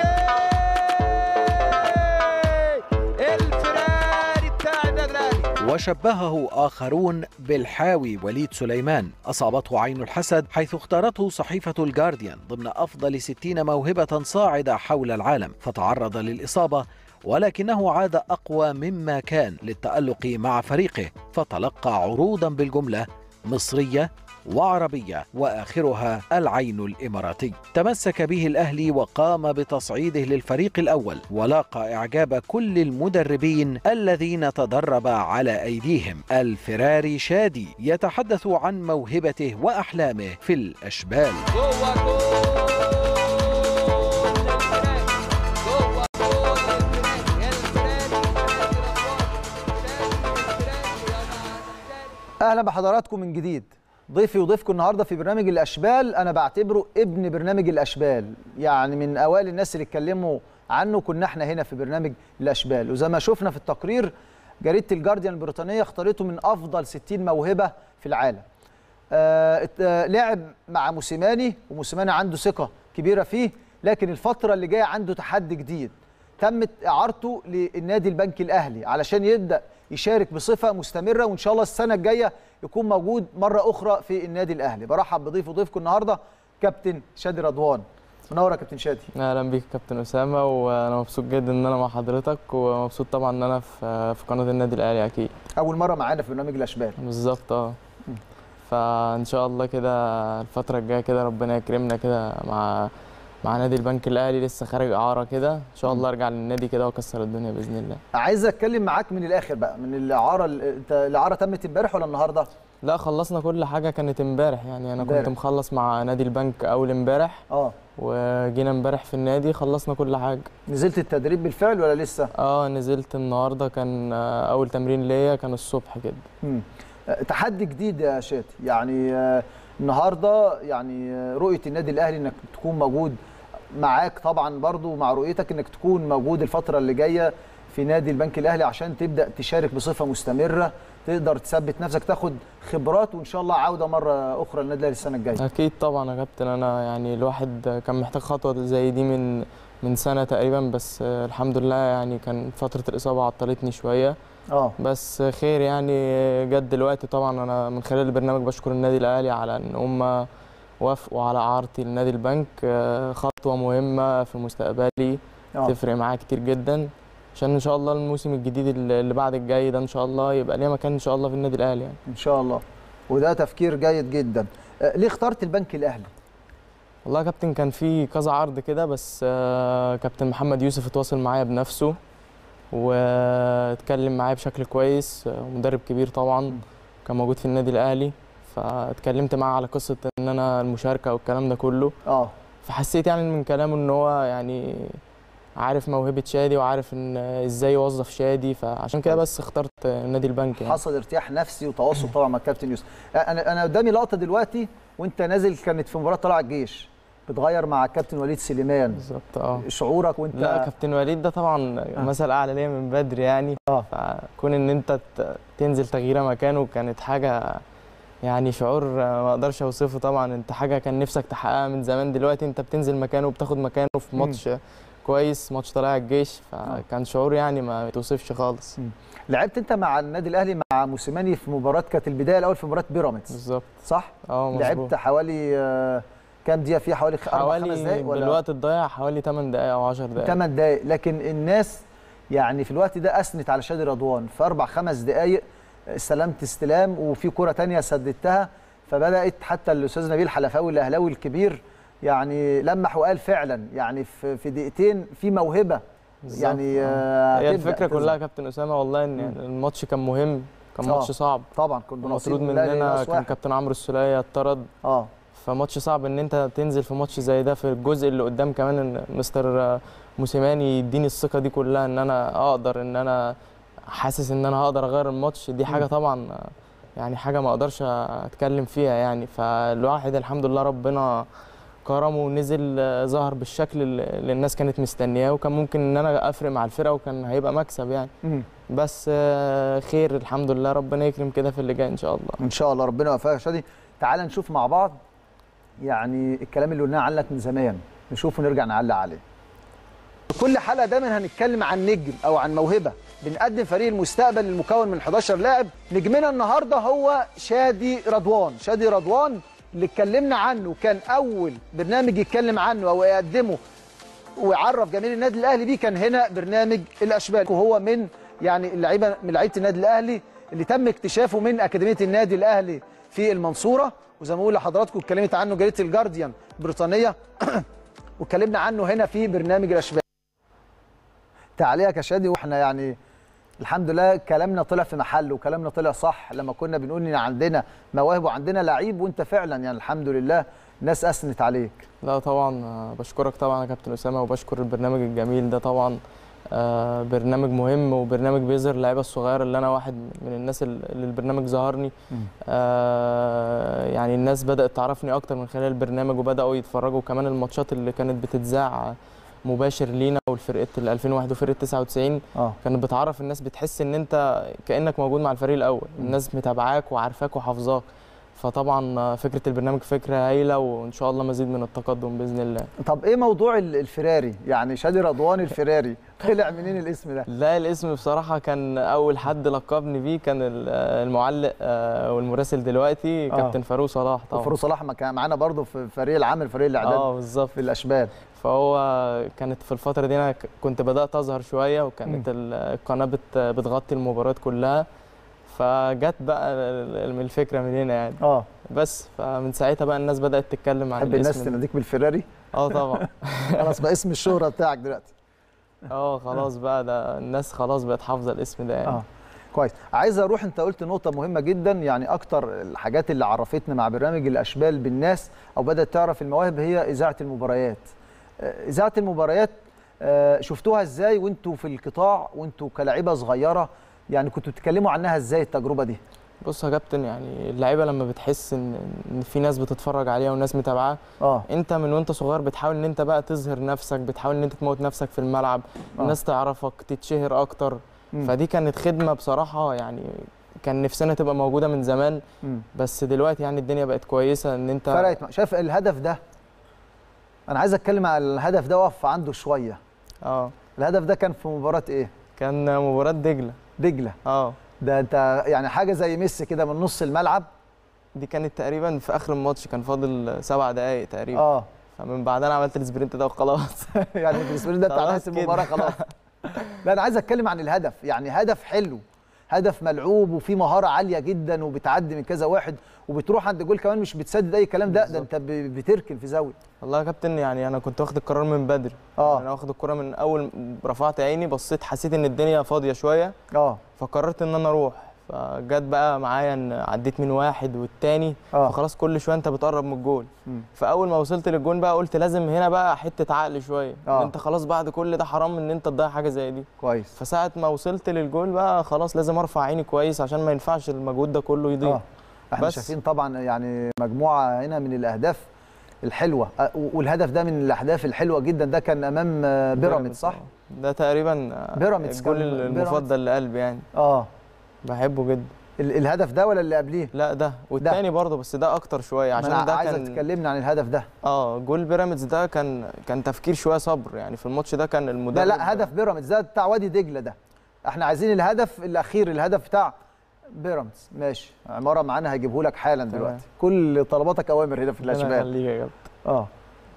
الفراري بتاع النادي الأهلي. وشبهه آخرون بالحاوي وليد سليمان، أصابته عين الحسد حيث اختارته صحيفة الجارديان ضمن أفضل ستين موهبة صاعدة حول العالم، فتعرض للإصابة ولكنه عاد أقوى مما كان للتألق مع فريقه، فتلقى عروضا بالجملة مصرية وعربية وآخرها العين الإماراتي. تمسك به الأهلي وقام بتصعيده للفريق الأول، ولاقى إعجاب كل المدربين الذين تدرب على أيديهم. الفراري شادي يتحدث عن موهبته وأحلامه في الأشبال. أهلا بحضراتكم من جديد. ضيفي وضيفكم النهارده في برنامج الاشبال انا بعتبره ابن برنامج الاشبال، يعني من اوائل الناس اللي اتكلموا عنه كنا احنا هنا في برنامج الاشبال. وزي ما شفنا في التقرير جريده الجارديان البريطانيه اختارته من افضل ستين موهبه في العالم. آه لعب مع موسيماني، وموسيماني عنده ثقه كبيره فيه، لكن الفتره اللي جايه عنده تحدي جديد. تمت اعارته للنادي البنك الاهلي علشان يبدا يشارك بصفه مستمره، وان شاء الله السنه الجايه يكون موجود مره اخرى في النادي الاهلي. برحب بضيف وضيفكم النهارده كابتن شادي رضوان. منور يا كابتن شادي. اهلا بيك كابتن اسامه، وانا مبسوط جدا ان انا مع حضرتك، ومبسوط طبعا ان انا في في قناه النادي الاهلي. اكيد اول مره معانا في برنامج الاشبال. بالظبط اه. فان شاء الله كده الفتره الجايه كده ربنا يكرمنا كده مع مع نادي البنك الاهلي، لسه خارج اعاره كده، ان شاء الله ارجع للنادي كده واكسر الدنيا باذن الله. عايز اتكلم معاك من الاخر بقى، من الاعاره. انت الاعاره تمت امبارح ولا النهارده؟ لا خلصنا كل حاجه، كانت امبارح يعني. انا مبارح. كنت مخلص مع نادي البنك اول امبارح اه وجينا امبارح في النادي خلصنا كل حاجه. نزلت التدريب بالفعل ولا لسه؟ اه نزلت النهارده، كان اول تمرين ليا كان الصبح كده. امم تحدي جديد يا شادي، يعني آه النهارده يعني آه رؤيه النادي الاهلي انك تكون موجود معاك طبعا برضو مع رؤيتك انك تكون موجود الفتره اللي جايه في نادي البنك الاهلي عشان تبدا تشارك بصفه مستمره، تقدر تثبت نفسك، تاخد خبرات، وان شاء الله عوده مره اخرى للنادي الاهلي السنه الجايه. اكيد طبعا يا كابتن، انا يعني الواحد كان محتاج خطوه زي دي من من سنه تقريبا، بس الحمد لله يعني كان فتره الاصابه عطلتني شويه. اه بس خير يعني جت دلوقتي. طبعا انا من خلال البرنامج بشكر النادي الاهلي على ان هم وافقوا على اعارتي لنادي البنك، خطوه مهمه في مستقبلي أوه. تفرق معايا كتير جدا، عشان ان شاء الله الموسم الجديد اللي بعد الجاي ده ان شاء الله يبقى ليا مكان ان شاء الله في النادي الاهلي يعني. ان شاء الله، وده تفكير جيد جدا. ليه اخترت البنك الاهلي؟ والله يا كابتن كان في كذا عرض كده، بس كابتن محمد يوسف اتواصل معايا بنفسه واتكلم معايا بشكل كويس، مدرب كبير طبعا كان موجود في النادي الاهلي، فاتكلمت معاه على قصه ان انا المشاركه والكلام ده كله. اه فحسيت يعني من كلامه ان هو يعني عارف موهبه شادي وعارف ان ازاي يوظف شادي، فعشان كده بس اخترت نادي البنك يعني. حصل ارتياح نفسي وتواصل طبعا مع الكابتن يوسف. انا انا قدامي لقطه دلوقتي وانت نازل، كانت في مباراه طلائع الجيش بتغير مع الكابتن وليد سليمان. بالظبط اه. شعورك وانت؟ لا كابتن وليد ده طبعا آه. مثل اعلى ليا من بدري يعني. اه فكون ان انت تنزل تغييره مكانه كانت حاجه يعني شعور ما اقدرش اوصفه طبعا. انت حاجه كان نفسك تحققها من زمان، دلوقتي انت بتنزل مكانه وبتاخد مكانه في ماتش م. كويس، ماتش طلائع الجيش، فكان شعور يعني ما يتوصفش خالص. م. لعبت انت مع النادي الاهلي مع موسيماني في مباراه، كانت البدايه الاول في مباراه بيراميدز بالظبط صح؟ اه مظبوط. لعبت حوالي آه كام دقيقه فيها؟ حوالي اربع خمس دقائق ولا بالوقت الضايع حوالي ثمان دقائق او عشر دقائق. ثمان دقائق، لكن الناس يعني في الوقت ده اثنت على شادي رضوان في اربع خمس دقائق، استلمت استلام وفي كره ثانيه سددتها، فبدات حتى الاستاذ نبيل حلفاوي الاهلاوي الكبير يعني لمح وقال فعلا يعني في في دقيقتين في موهبه يعني. آه هي الفكره كلها يا كابتن اسامه والله ان يعني الماتش كان مهم، كان ماتش صعب طبعا، كنا مطرود مننا، كان كابتن عمرو السوليه اتطرد اه فماتش صعب ان انت تنزل في ماتش زي ده في الجزء اللي قدام، كمان ان مستر موسيماني يديني الثقه دي كلها ان انا اقدر، ان انا حاسس ان انا هقدر اغير الماتش، دي حاجه طبعا يعني حاجه ما اقدرش اتكلم فيها يعني. فالواحد الحمد لله ربنا كرمه ونزل ظهر بالشكل اللي الناس كانت مستنياه، وكان ممكن ان انا افرق مع الفرقه وكان هيبقى مكسب يعني. م. بس خير الحمد لله، ربنا يكرم كده في اللي جاي ان شاء الله. ان شاء الله ربنا يوفقك يا شادي. تعال نشوف مع بعض يعني الكلام اللي قلناه عنك من زمان، نشوفه ونرجع نعلق عليه. كل حلقه دايما هنتكلم عن نجم او عن موهبه، بنقدم فريق المستقبل المكون من حداشر لاعب. نجمنا النهارده هو شادي رضوان. شادي رضوان اللي اتكلمنا عنه كان اول برنامج يتكلم عنه او يقدمه ويعرف جماهير النادي الاهلي بيه كان هنا برنامج الاشبال، وهو من يعني اللعيبه من لعيبه النادي الاهلي اللي تم اكتشافه من اكاديميه النادي الاهلي في المنصوره، وزي ما بقول لحضراتكم اتكلمت عنه جريده الجارديان البريطانيه واتكلمنا عنه هنا في برنامج الاشبال. تعليقك يا شادي، واحنا يعني الحمد لله كلامنا طلع في محله وكلامنا طلع صح لما كنا بنقول ان عندنا مواهب وعندنا لعيب، وانت فعلا يعني الحمد لله الناس اثنت عليك. لا طبعا بشكرك طبعا يا كابتن اسامه، وبشكر البرنامج الجميل ده طبعا. آه برنامج مهم وبرنامج بيظهر اللعيبه الصغيره اللي انا واحد من الناس اللي البرنامج ظهرني. آه يعني الناس بدات تعرفني اكتر من خلال البرنامج وبداوا يتفرجوا كمان الماتشات اللي كانت بتتذاع مباشر لينا والفرقه ال ألفين وواحد وفرقه تسعة وتسعين. آه. كانت بتعرف الناس، بتحس ان انت كانك موجود مع الفريق الاول. م. الناس متابعاك وعارفاك وحافظاك، فطبعا فكره البرنامج فكره هايله وان شاء الله مزيد من التقدم باذن الله. طب ايه موضوع الفراري؟ يعني شادي رضوان الفراري طلع منين الاسم ده؟ لا الاسم بصراحه كان اول حد لقبني بيه كان المعلق والمراسل دلوقتي آه. كابتن فاروق صلاح. طبعا فاروق صلاح ما كان معانا برضه في فريق العمل، فريق الاعداد اه بالظبط في الاشبال. فهو كانت في الفتره دي انا كنت بدات اظهر شويه، وكانت م. القناه بتغطي المباريات كلها، فجت بقى من الفكره من هنا يعني. اه بس فمن ساعتها بقى الناس بدات تتكلم عن الاسم. الناس تناديك بالفراري؟ اه طبعا. خلاص بقى اسم الشهره بتاعك دلوقتي. اه خلاص بقى ده الناس خلاص بقت حافظه الاسم ده يعني. اه كويس. عايز اروح، انت قلت نقطه مهمه جدا، يعني اكتر الحاجات اللي عرفتنا مع برنامج الاشبال بالناس او بدات تعرف المواهب هي اذاعه المباريات. اذاعه المباريات شفتوها ازاي وانتوا في القطاع وانتوا كلاعيبه صغيره؟ يعني كنتوا بتتكلموا عنها ازاي التجربه دي؟ بص يا كابتن، يعني اللعيبه لما بتحس ان ان في ناس بتتفرج عليها وناس متابعاها، اه انت من وانت صغير بتحاول ان انت بقى تظهر نفسك، بتحاول ان انت تموت نفسك في الملعب، آه. الناس تعرفك، تتشهر اكتر. مم. فدي كانت خدمه بصراحه، يعني كان نفسنا تبقى موجوده من زمان. مم. بس دلوقتي يعني الدنيا بقت كويسه ان انت فرقت مع- شايف الهدف ده، انا عايز اتكلم على الهدف ده واقف عنده شويه. اه الهدف ده كان في مباراه ايه؟ كان مباراه دجله. دجله. اه ده انت يعني حاجه زي ميسي كده من نص الملعب. دي كانت تقريبا في اخر الماتش، كان فاضل سبع دقائق تقريبا. اه فمن بعدها انا عملت السبرنت ده وخلاص. يعني بالنسبه لي ده بتاع خلاص نهايه كده. المباراه خلاص. لا انا عايز اتكلم عن الهدف، يعني هدف حلو، هدف ملعوب وفيه مهاره عاليه جدا وبتعدي من كذا واحد وبتروح عند جول كمان، مش بتسدد اي كلام، ده ده انت ب- بتركن في زاويه. والله يا كابتن يعني انا كنت واخد القرار من بدري. اه يعني انا واخد الكرة من اول رفعت عيني بصيت حسيت ان الدنيا فاضيه شويه، اه فقررت ان انا اروح. فجت بقى معايا ان عديت من واحد والتاني، اه فخلاص كل شويه انت بتقرب من الجول. مم. فاول ما وصلت للجون بقى قلت لازم هنا بقى حته عقل شويه، آه. ان انت خلاص بعد كل ده حرام ان انت تضيع حاجه زي دي. كويس. فساعه ما وصلت للجول بقى خلاص لازم ارفع عيني كويس عشان ما ينفعش المجهود ده كله يضيع. اه احنا بس. شايفين طبعا يعني مجموعه هنا من الاهداف الحلوه، آه، والهدف ده من الاهداف الحلوه جدا، ده كان امام آه، بيراميدز صح؟ آه. ده تقريبا آه، بيراميدز الجول كان- المفضل لقلبي يعني، اه بحبه جدا. ال- الهدف ده ولا اللي قبليه؟ لا ده والتاني برضه، بس ده اكتر شويه ما عشان انا ده عايزك كان تكلمنا عن الهدف ده. اه جول بيراميدز ده كان كان تفكير شويه صبر، يعني في الماتش ده كان المدرب لا لا هدف بيراميدز ده بتاع وادي دجله، ده احنا عايزين الهدف الاخير، الهدف بتاع بيراميدز. ماشي، عماره معانا هجيبه لك حالا دلوقتي. كل طلباتك اوامر هنا في الاشبال. خليك يا كابتن. اه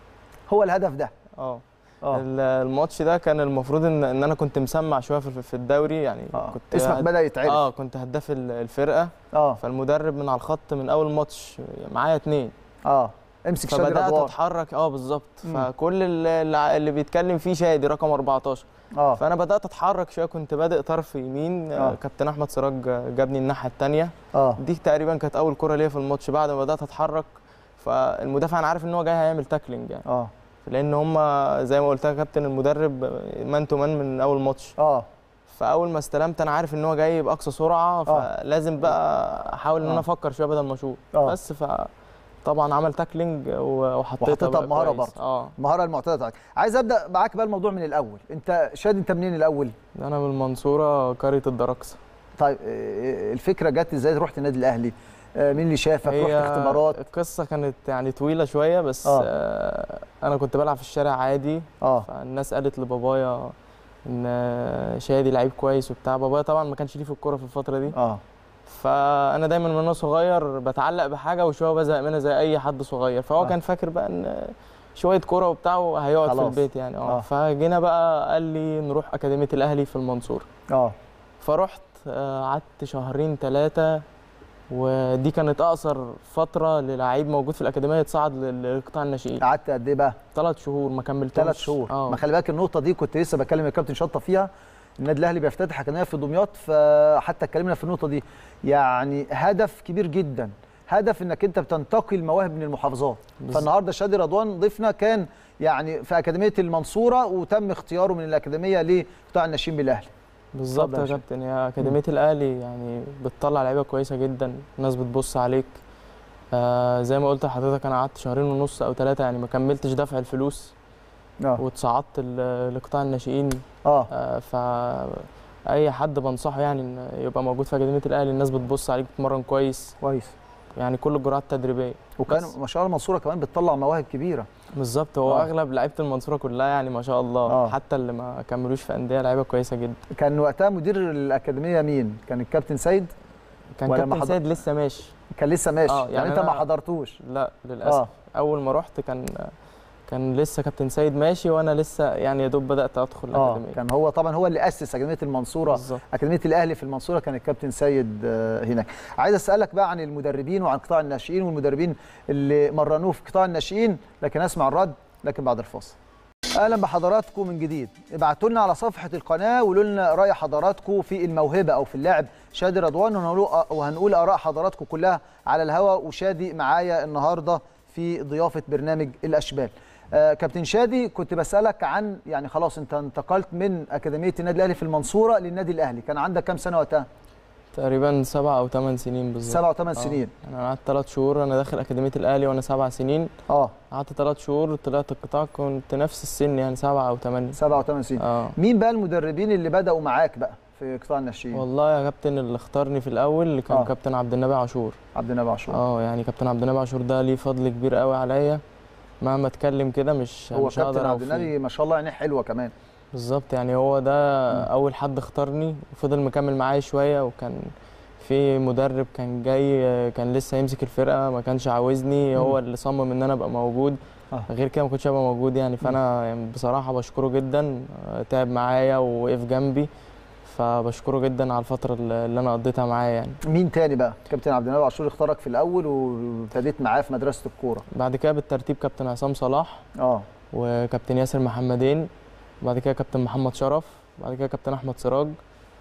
هو الهدف ده. اه اه ال- الماتش ده كان المفروض ان ان انا كنت مسمع شويه في في الدوري يعني. آه. كنت اسمك هد- بدا يتعرف. اه كنت هداف ال- الفرقه. اه فالمدرب من على الخط من اول ماتش معايا اتنين. اه امسك شادي فبدات رضوان. اتحرك اه بالظبط. مم. فكل اللي, اللي بيتكلم فيه شادي رقم أربعتاشر. اه فانا بدات اتحرك شويه، كنت بادئ طرف يمين. آه. آه. كابتن احمد سراج جابني الناحيه الثانيه. اه دي تقريبا كانت اول كره ليا في الماتش. بعد ما بدات اتحرك فالمدافع انا عارف ان هو جاي هيعمل تاكلينج يعني، اه لان هم زي ما قلت لك يا كابتن المدرب مان تو مان من اول ماتش. اه فاول ما استلمت انا عارف ان هو جاي باقصى سرعه، فلازم بقى احاول ان انا آه. افكر شويه بدل ما اشوط. آه. بس ف طبعا عمل تاكلينج وحطيتها وحطيتها بقى بمهاره كويس. برضه. اه المهاره المعتاده بتاعتك. عايز ابدا معاك بقى الموضوع من الاول. انت شادي انت منين الاول؟ انا من المنصوره قريه الدراكسه. طيب آه، الفكره جت ازاي رحت النادي الاهلي؟ آه، مين اللي شافك؟ رحت هي اختبارات؟ القصه كانت يعني طويله شويه بس آه. آه انا كنت بلعب في الشارع عادي. اه فالناس قالت لبابايا ان شادي لعيب كويس وبتاع. بابايا طبعا ما كانش ليه في الكوره في الفتره دي. اه فانا دايما من وانا صغير بتعلق بحاجه وشويه بزهق منها زي اي حد صغير. فهو آه. كان فاكر بقى ان شويه كوره وبتاع وهيقعد في خلاص. البيت يعني. اه آه. فجينا بقى قال لي نروح اكاديميه الاهلي في المنصوره. اه فرحت آه، قعدت شهرين ثلاثه، ودي كانت اقصر فتره للعيب موجود في الاكاديميه يتصعد لل- لقطاع الناشئين. قعدت قد ايه بقى؟ ثلاث شهور ما كملتش. ثلاث شهور. اه ما خلي بالك النقطه دي كنت لسه بكلم الكابتن شطه فيها. النادي الاهلي بيفتتح اكاديميه في دمياط، فحتى اتكلمنا في النقطه دي. يعني هدف كبير جدا، هدف انك انت بتنتقي المواهب من المحافظات. بالظبط. فالنهارده شادي رضوان ضيفنا كان يعني في اكاديميه المنصوره، وتم اختياره من الاكاديميه لقطاع الناشئين بالاهلي. بالظبط اتفضل يا يا كابتن. هي اكاديميه الاهلي يعني بتطلع لعيبه كويسه جدا، الناس بتبص عليك. آه زي ما قلت لحضرتك انا قعدت شهرين ونص او ثلاثه يعني ما كملتش دفع الفلوس. اه واتصعدت ل- لقطاع الناشئين. اه آه ف اي حد بنصحه يعني ان يبقى موجود في اكاديميه الاهلي. الناس بتبص عليك، بتتمرن كويس، كويس. يعني كل الجرعات التدريبيه. وكان بس. ما شاء الله المنصوره كمان بتطلع مواهب كبيره. بالظبط. هو آه. اغلب لعيبه المنصوره كلها يعني ما شاء الله. آه. حتى اللي ما كملوش في انديه لعيبه كويسه جدا. كان وقتها مدير الاكاديميه مين؟ كان الكابتن سيد؟ كان ولا ما كابتن حضر- سيد لسه ماشي. كان لسه ماشي. آه، يعني, يعني انت ما أنا- حضرتوش؟ لا للاسف. آه. اول ما رحت كان كان لسه كابتن سيد ماشي، وانا لسه يعني يا دوب بدات ادخل اه الاكاديميه. كان هو طبعا هو اللي اسس اكاديميه المنصوره. بالظبط. اكاديميه الاهلي في المنصوره كان الكابتن سيد آه، هناك. عايز اسالك بقى عن المدربين وعن قطاع الناشئين والمدربين اللي مرنوه في قطاع الناشئين، لكن اسمع الرد لكن بعد الفاصل. اهلا بحضراتكم من جديد. ابعتوا لنا على صفحه القناه وقولوا لنا راي حضراتكم في الموهبه او في اللاعب شادي رضوان، وهنقول وهنقول اراء حضراتكم كلها على الهواء. وشادي معايا النهارده في ضيافه برنامج الاشبال. آه كابتن شادي، كنت بسالك عن يعني خلاص انت انتقلت من اكاديميه النادي الاهلي في المنصوره للنادي الاهلي، كان عندك كام سنه وقتها؟ تقريبا سبع او ثمان سنين بالظبط. سبع وثمان سنين. انا قعدت ثلاث شهور، انا داخل اكاديميه الاهلي وانا سبع سنين. اه قعدت ثلاث شهور طلعت القطاع كنت نفس السن يعني سبعة او ثمانية. سبع وثمان سنين. اه مين بقى المدربين اللي بداوا معاك بقى في قطاع الناشئين؟ والله يا كابتن اللي اختارني في الاول كان آه. كابتن عبد النبي عاشور. عبد النبي عاشور. اه يعني كابتن عبد النبي عاشور ده ليه فضل كبير قوي عليا، مهما اتكلم كده مش هو مش كابتن عبد أوفيه. النبي ما شاء الله عينيه حلوه كمان. بالظبط، يعني هو ده اول حد اختارني وفضل مكمل معايا شويه، وكان في مدرب كان جاي كان لسه يمسك الفرقه ما كانش عاوزني، هو اللي صمم ان انا ابقى موجود. آه. غير كده ما كنتش هبقى موجود يعني. فانا يعني بصراحه بشكره جدا، تعب معايا ووقف جنبي، فبشكره جدا على الفتره اللي انا قضيتها معاه يعني. مين تاني بقى؟ كابتن عبد النبي عاشور اختارك في الاول وابتديت معاه في مدرسه الكوره. بعد كده بالترتيب كابتن عصام صلاح، اه وكابتن ياسر محمدين، وبعد كده كابتن محمد شرف، وبعد كده كابتن احمد سراج،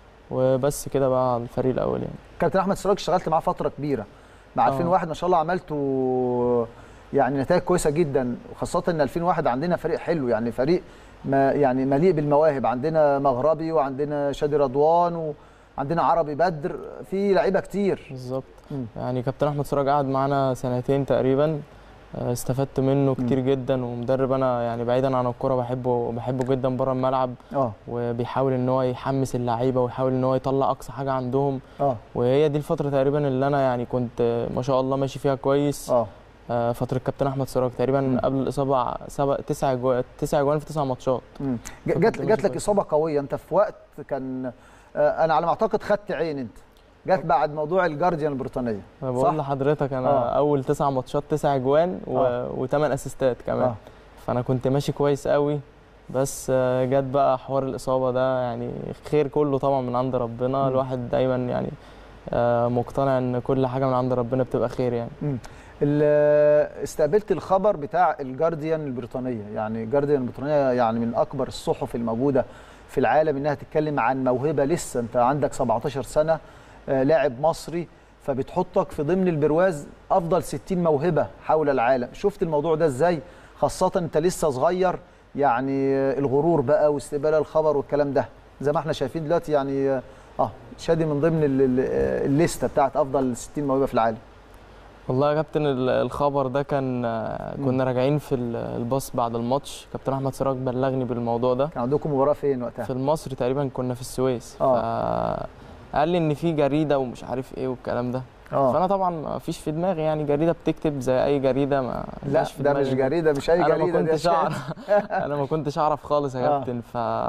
وبس كده بقى على الفريق الاول يعني. كابتن احمد سراج اشتغلت معاه فتره كبيره مع ألفين وواحد، ما شاء الله عملتوا يعني نتائج كويسه جدا، وخاصه ان ألفين وواحد عندنا فريق حلو يعني، فريق ما يعني مليء بالمواهب، عندنا مغربي وعندنا شادي رضوان وعندنا عربي بدر، في لعيبه كتير. بالظبط. يعني كابتن احمد سراج قعد معانا سنتين تقريبا، استفدت منه كتير جدا، ومدرب انا يعني بعيدا عن الكوره بحبه بحبه جدا بره الملعب. اه وبيحاول ان هو يحمس اللعيبه ويحاول ان هو يطلع اقصى حاجه عندهم. اه وهي دي الفتره تقريبا اللي انا يعني كنت ما شاء الله ماشي فيها كويس. اه فتره كابتن احمد سراج تقريبا مم. قبل الاصابه سبع تسع جوان تسع جوان في تسع ماتشات. جات جات لك اصابه قويه انت في وقت كان انا على ما اعتقد خدت عين انت، جت بعد موضوع الجارديان البريطانيه. انا بقول لحضرتك انا آه. اول تسع ماتشات تسع اجوان وثمان آه. اسيستات كمان. آه. فانا كنت ماشي كويس قوي، بس جت بقى حوار الاصابه ده، يعني خير كله طبعا من عند ربنا. م. الواحد دايما يعني مقتنع ان كل حاجه من عند ربنا بتبقى خير يعني. م. استقبلت الخبر بتاع الجارديان البريطانيه، يعني الجارديان البريطانيه يعني من اكبر الصحف الموجوده في العالم، انها تتكلم عن موهبه لسه انت عندك سبعتاشر سنه، لاعب مصري، فبتحطك في ضمن البرواز افضل ستين موهبه حول العالم. شفت الموضوع ده ازاي؟ خاصه انت لسه صغير، يعني الغرور بقى واستقبال الخبر والكلام ده زي ما احنا شايفين دلوقتي، يعني اه شادي من ضمن الليسته بتاعت افضل ستين موهبه في العالم. والله يا كابتن الخبر ده كان كنا راجعين في الباص بعد الماتش، كابتن احمد سراج بلغني بالموضوع ده. كان عندكم مباراه فين وقتها؟ في المصري تقريبا، كنا في السويس. اه قال لي ان في جريده ومش عارف ايه والكلام ده. أوه. فانا طبعا ما فيش في دماغي يعني جريده بتكتب زي اي جريده، ما لا في ده مش جريده، مش اي جريده. انا ما كنتش اعرف انا ما كنتش اعرف خالص يا كابتن.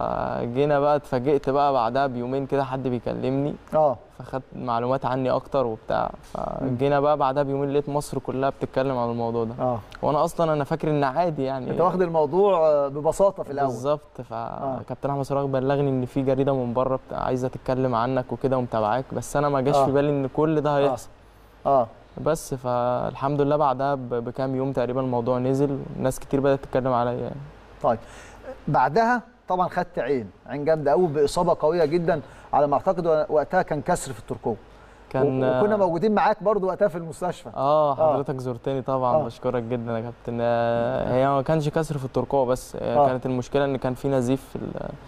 فجينا بقى اتفاجئت بقى بعدها بيومين كده حد بيكلمني، اه فخدت معلومات عني اكتر وبتاع. فجينا بقى بعدها بيومين لقيت مصر كلها بتتكلم عن الموضوع ده. اه وانا اصلا انا فاكر ان عادي يعني، انت واخد الموضوع ببساطه في الاول. بالظبط. فكابتن احمد سراج بلغني ان في جريده من بره عايزه تتكلم عنك وكده ومتابعاك، بس انا ما جاش آه. في بالي ان كل ده هيحصل. اه, آه. بس فالحمد لله بعدها بكام يوم تقريبا الموضوع نزل، ناس كتير بدات تتكلم عليا يعني. طيب بعدها طبعا خدت عين عين جامده قوي باصابه قويه جدا على ما اعتقد، وقتها كان كسر في الترقوه. كان وكنا موجودين معاك برضو وقتها في المستشفى. اه حضرتك آه. زرتني طبعا. آه. بشكرك جدا يا كابتن. آه. هي ما كانش كسر في الترقوه بس، آه. كانت المشكله ان كان في نزيف في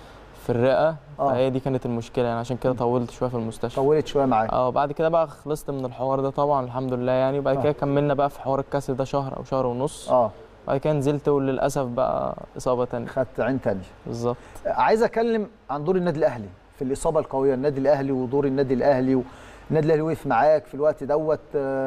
في الرئه. آه. فهي دي كانت المشكله يعني، عشان كده طولت شويه في المستشفى. طولت شويه معاك. اه بعد كده بقى خلصت من الحوار ده طبعا الحمد لله يعني. وبعد آه. كده كملنا بقى في حوار الكسر ده شهر او شهر ونص. اه بعد كده نزلت وللاسف بقى اصابه ثانيه. خدت عين ثانيه. بالظبط. عايز اتكلم عن دور النادي الاهلي في الاصابه القويه، النادي الاهلي ودور النادي الاهلي و... النادي الاهلي وقف معاك في الوقت دوت،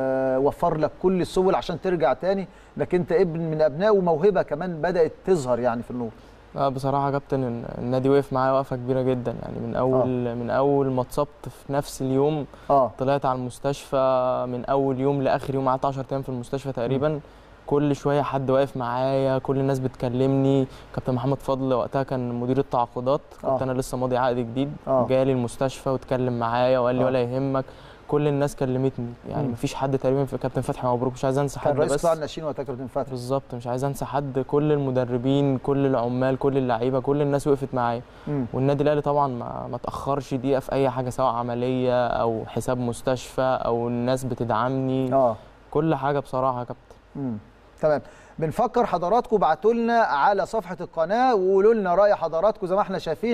وفر لك كل السبل عشان ترجع تاني، انك انت ابن من ابنائه وموهبه كمان بدات تظهر يعني في النور. اه بصراحه يا كابتن النادي وقف معايا وقفه كبيره جدا يعني، من اول آه. من اول ما اتصبت في نفس اليوم آه. طلعت على المستشفى، من اول يوم لاخر يوم قعدت عشرة ايام في المستشفى تقريبا. م. كل شويه حد واقف معايا، كل الناس بتكلمني. كابتن محمد فضل وقتها كان مدير التعاقدات، كنت آه. انا لسه ماضي عقد جديد. آه. جالي المستشفى واتكلم معايا وقال لي آه. ولا يهمك. كل الناس كلمتني يعني، مفيش حد تقريبا في كابتن فتحي مبروك، مش عايز انسى حد. كان رئيس قطاع الناشئين وقتها كابتن فتحي. بالظبط، مش عايز انسى حد. كل المدربين، كل العمال، كل اللعيبه، كل الناس وقفت معايا. والنادي الاهلي طبعا ما, ما تاخرش دقيقه في اي حاجه، سواء عمليه او حساب مستشفى او الناس بتدعمني. اه كل حاجه بصراحه يا كابتن. امم تمام. بنفكر حضراتكم ابعتوا لنا على صفحه القناه وقولوا لنا راي حضراتكم. زي ما احنا شايفين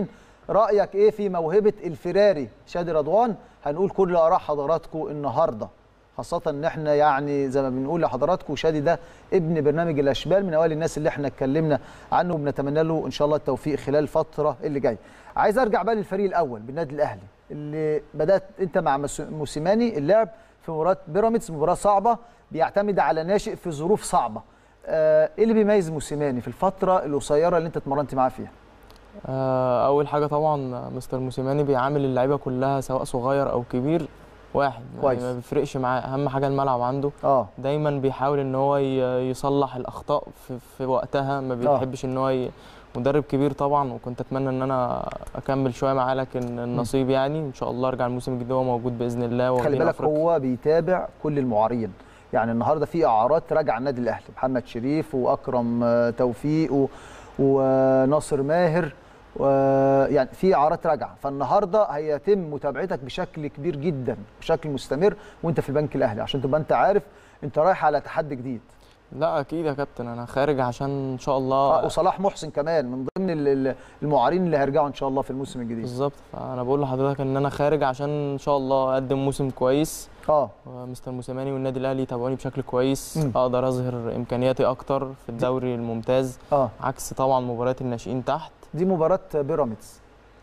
رايك ايه في موهبه الفراري شادي رضوان؟ هنقول كل اراء حضراتكم النهارده، خاصه ان احنا يعني زي ما بنقول لحضراتكم شادي ده ابن برنامج الاشبال، من اوائل الناس اللي احنا اتكلمنا عنه، وبنتمنى له ان شاء الله التوفيق خلال الفتره اللي جايه. عايز ارجع بقى للفريق الاول بالنادي الاهلي اللي بدات انت مع موسيماني اللعب في مباراه بيراميدز، مباراه صعبه بيعتمد على ناشئ في ظروف صعبه. آه، ايه اللي بيميز موسيماني في الفتره القصيره اللي انت اتمرنت معاه فيها؟ آه، اول حاجه طبعا مستر موسيماني بيعامل اللعيبه كلها سواء صغير او كبير واحد، يعني ما بيفرقش معاه، اهم حاجه الملعب عنده. اه دايما بيحاول ان هو يصلح الاخطاء في, في وقتها، ما بيحبش ان هو ي... مدرب كبير طبعا، وكنت اتمنى ان انا اكمل شويه معاه، لكن النصيب يعني ان شاء الله ارجع الموسم الجديد وهو موجود باذن الله. خلي بالك أفريقيا. هو بيتابع كل المعارين، يعني النهارده في اعارات راجعه النادي الاهلي، محمد شريف واكرم توفيق و... وناصر ماهر، ويعني في اعارات راجعه، فالنهارده هيتم متابعتك بشكل كبير جدا بشكل مستمر وانت في البنك الاهلي، عشان تبقى انت عارف انت رايح على تحدي جديد. لا اكيد يا كابتن، انا خارج عشان ان شاء الله. آه وصلاح محسن كمان من ضمن المعارين اللي هيرجعوا ان شاء الله في الموسم الجديد. بالظبط، فانا بقول لحضرتك ان انا خارج عشان ان شاء الله اقدم موسم كويس. اه مستر موسيماني والنادي الاهلي يتابعوني بشكل كويس، م. اقدر اظهر امكانياتي اكتر في الدوري الممتاز. اه عكس طبعا مباريات الناشئين تحت. دي مباراه بيراميدز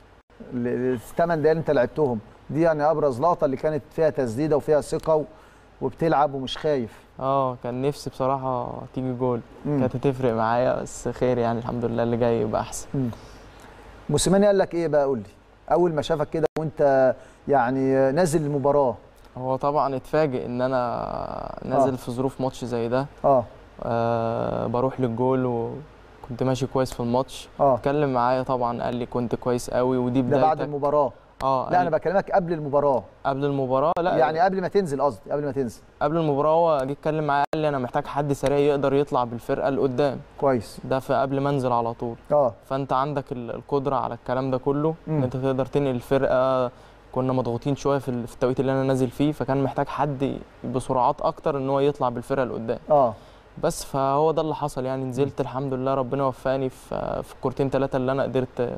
الثمان دقايق اللي انت لعبتهم دي، يعني ابرز لقطه اللي كانت فيها تسديده وفيها ثقه وبتلعب ومش خايف. اه كان نفسي بصراحه تيجي جول، مم. كانت هتفرق معايا، بس خير يعني الحمد لله اللي جاي يبقى احسن. مم. موسيماني قال لك ايه بقى؟ قول لي اول ما شافك كده وانت يعني نازل المباراه. هو طبعا اتفاجئ ان انا نازل آه. في ظروف ماتش زي ده. اه, آه بروح للجول وكنت ماشي كويس في الماتش. اه اتكلم معايا طبعا، قال لي كنت كويس قوي ودي بدايتك. ده بعد المباراه؟ اه لا انا بكلمك قبل المباراه. قبل المباراه؟ لا يعني قبل ما تنزل، قصدي قبل ما تنزل. قبل المباراه هو جه اتكلم معايا، قال لي انا محتاج حد سريع يقدر يطلع بالفرقه لقدام. كويس. ده في قبل ما انزل على طول. اه فانت عندك القدره على الكلام ده كله، ان انت تقدر تنقل الفرقه. كنا مضغوطين شويه في التوقيت اللي انا نازل فيه، فكان محتاج حد بسرعات اكتر ان هو يطلع بالفرقه لقدام. اه بس فهو ده اللي حصل يعني. نزلت الحمد لله، ربنا وفقني في في الكورتين ثلاثه اللي انا قدرت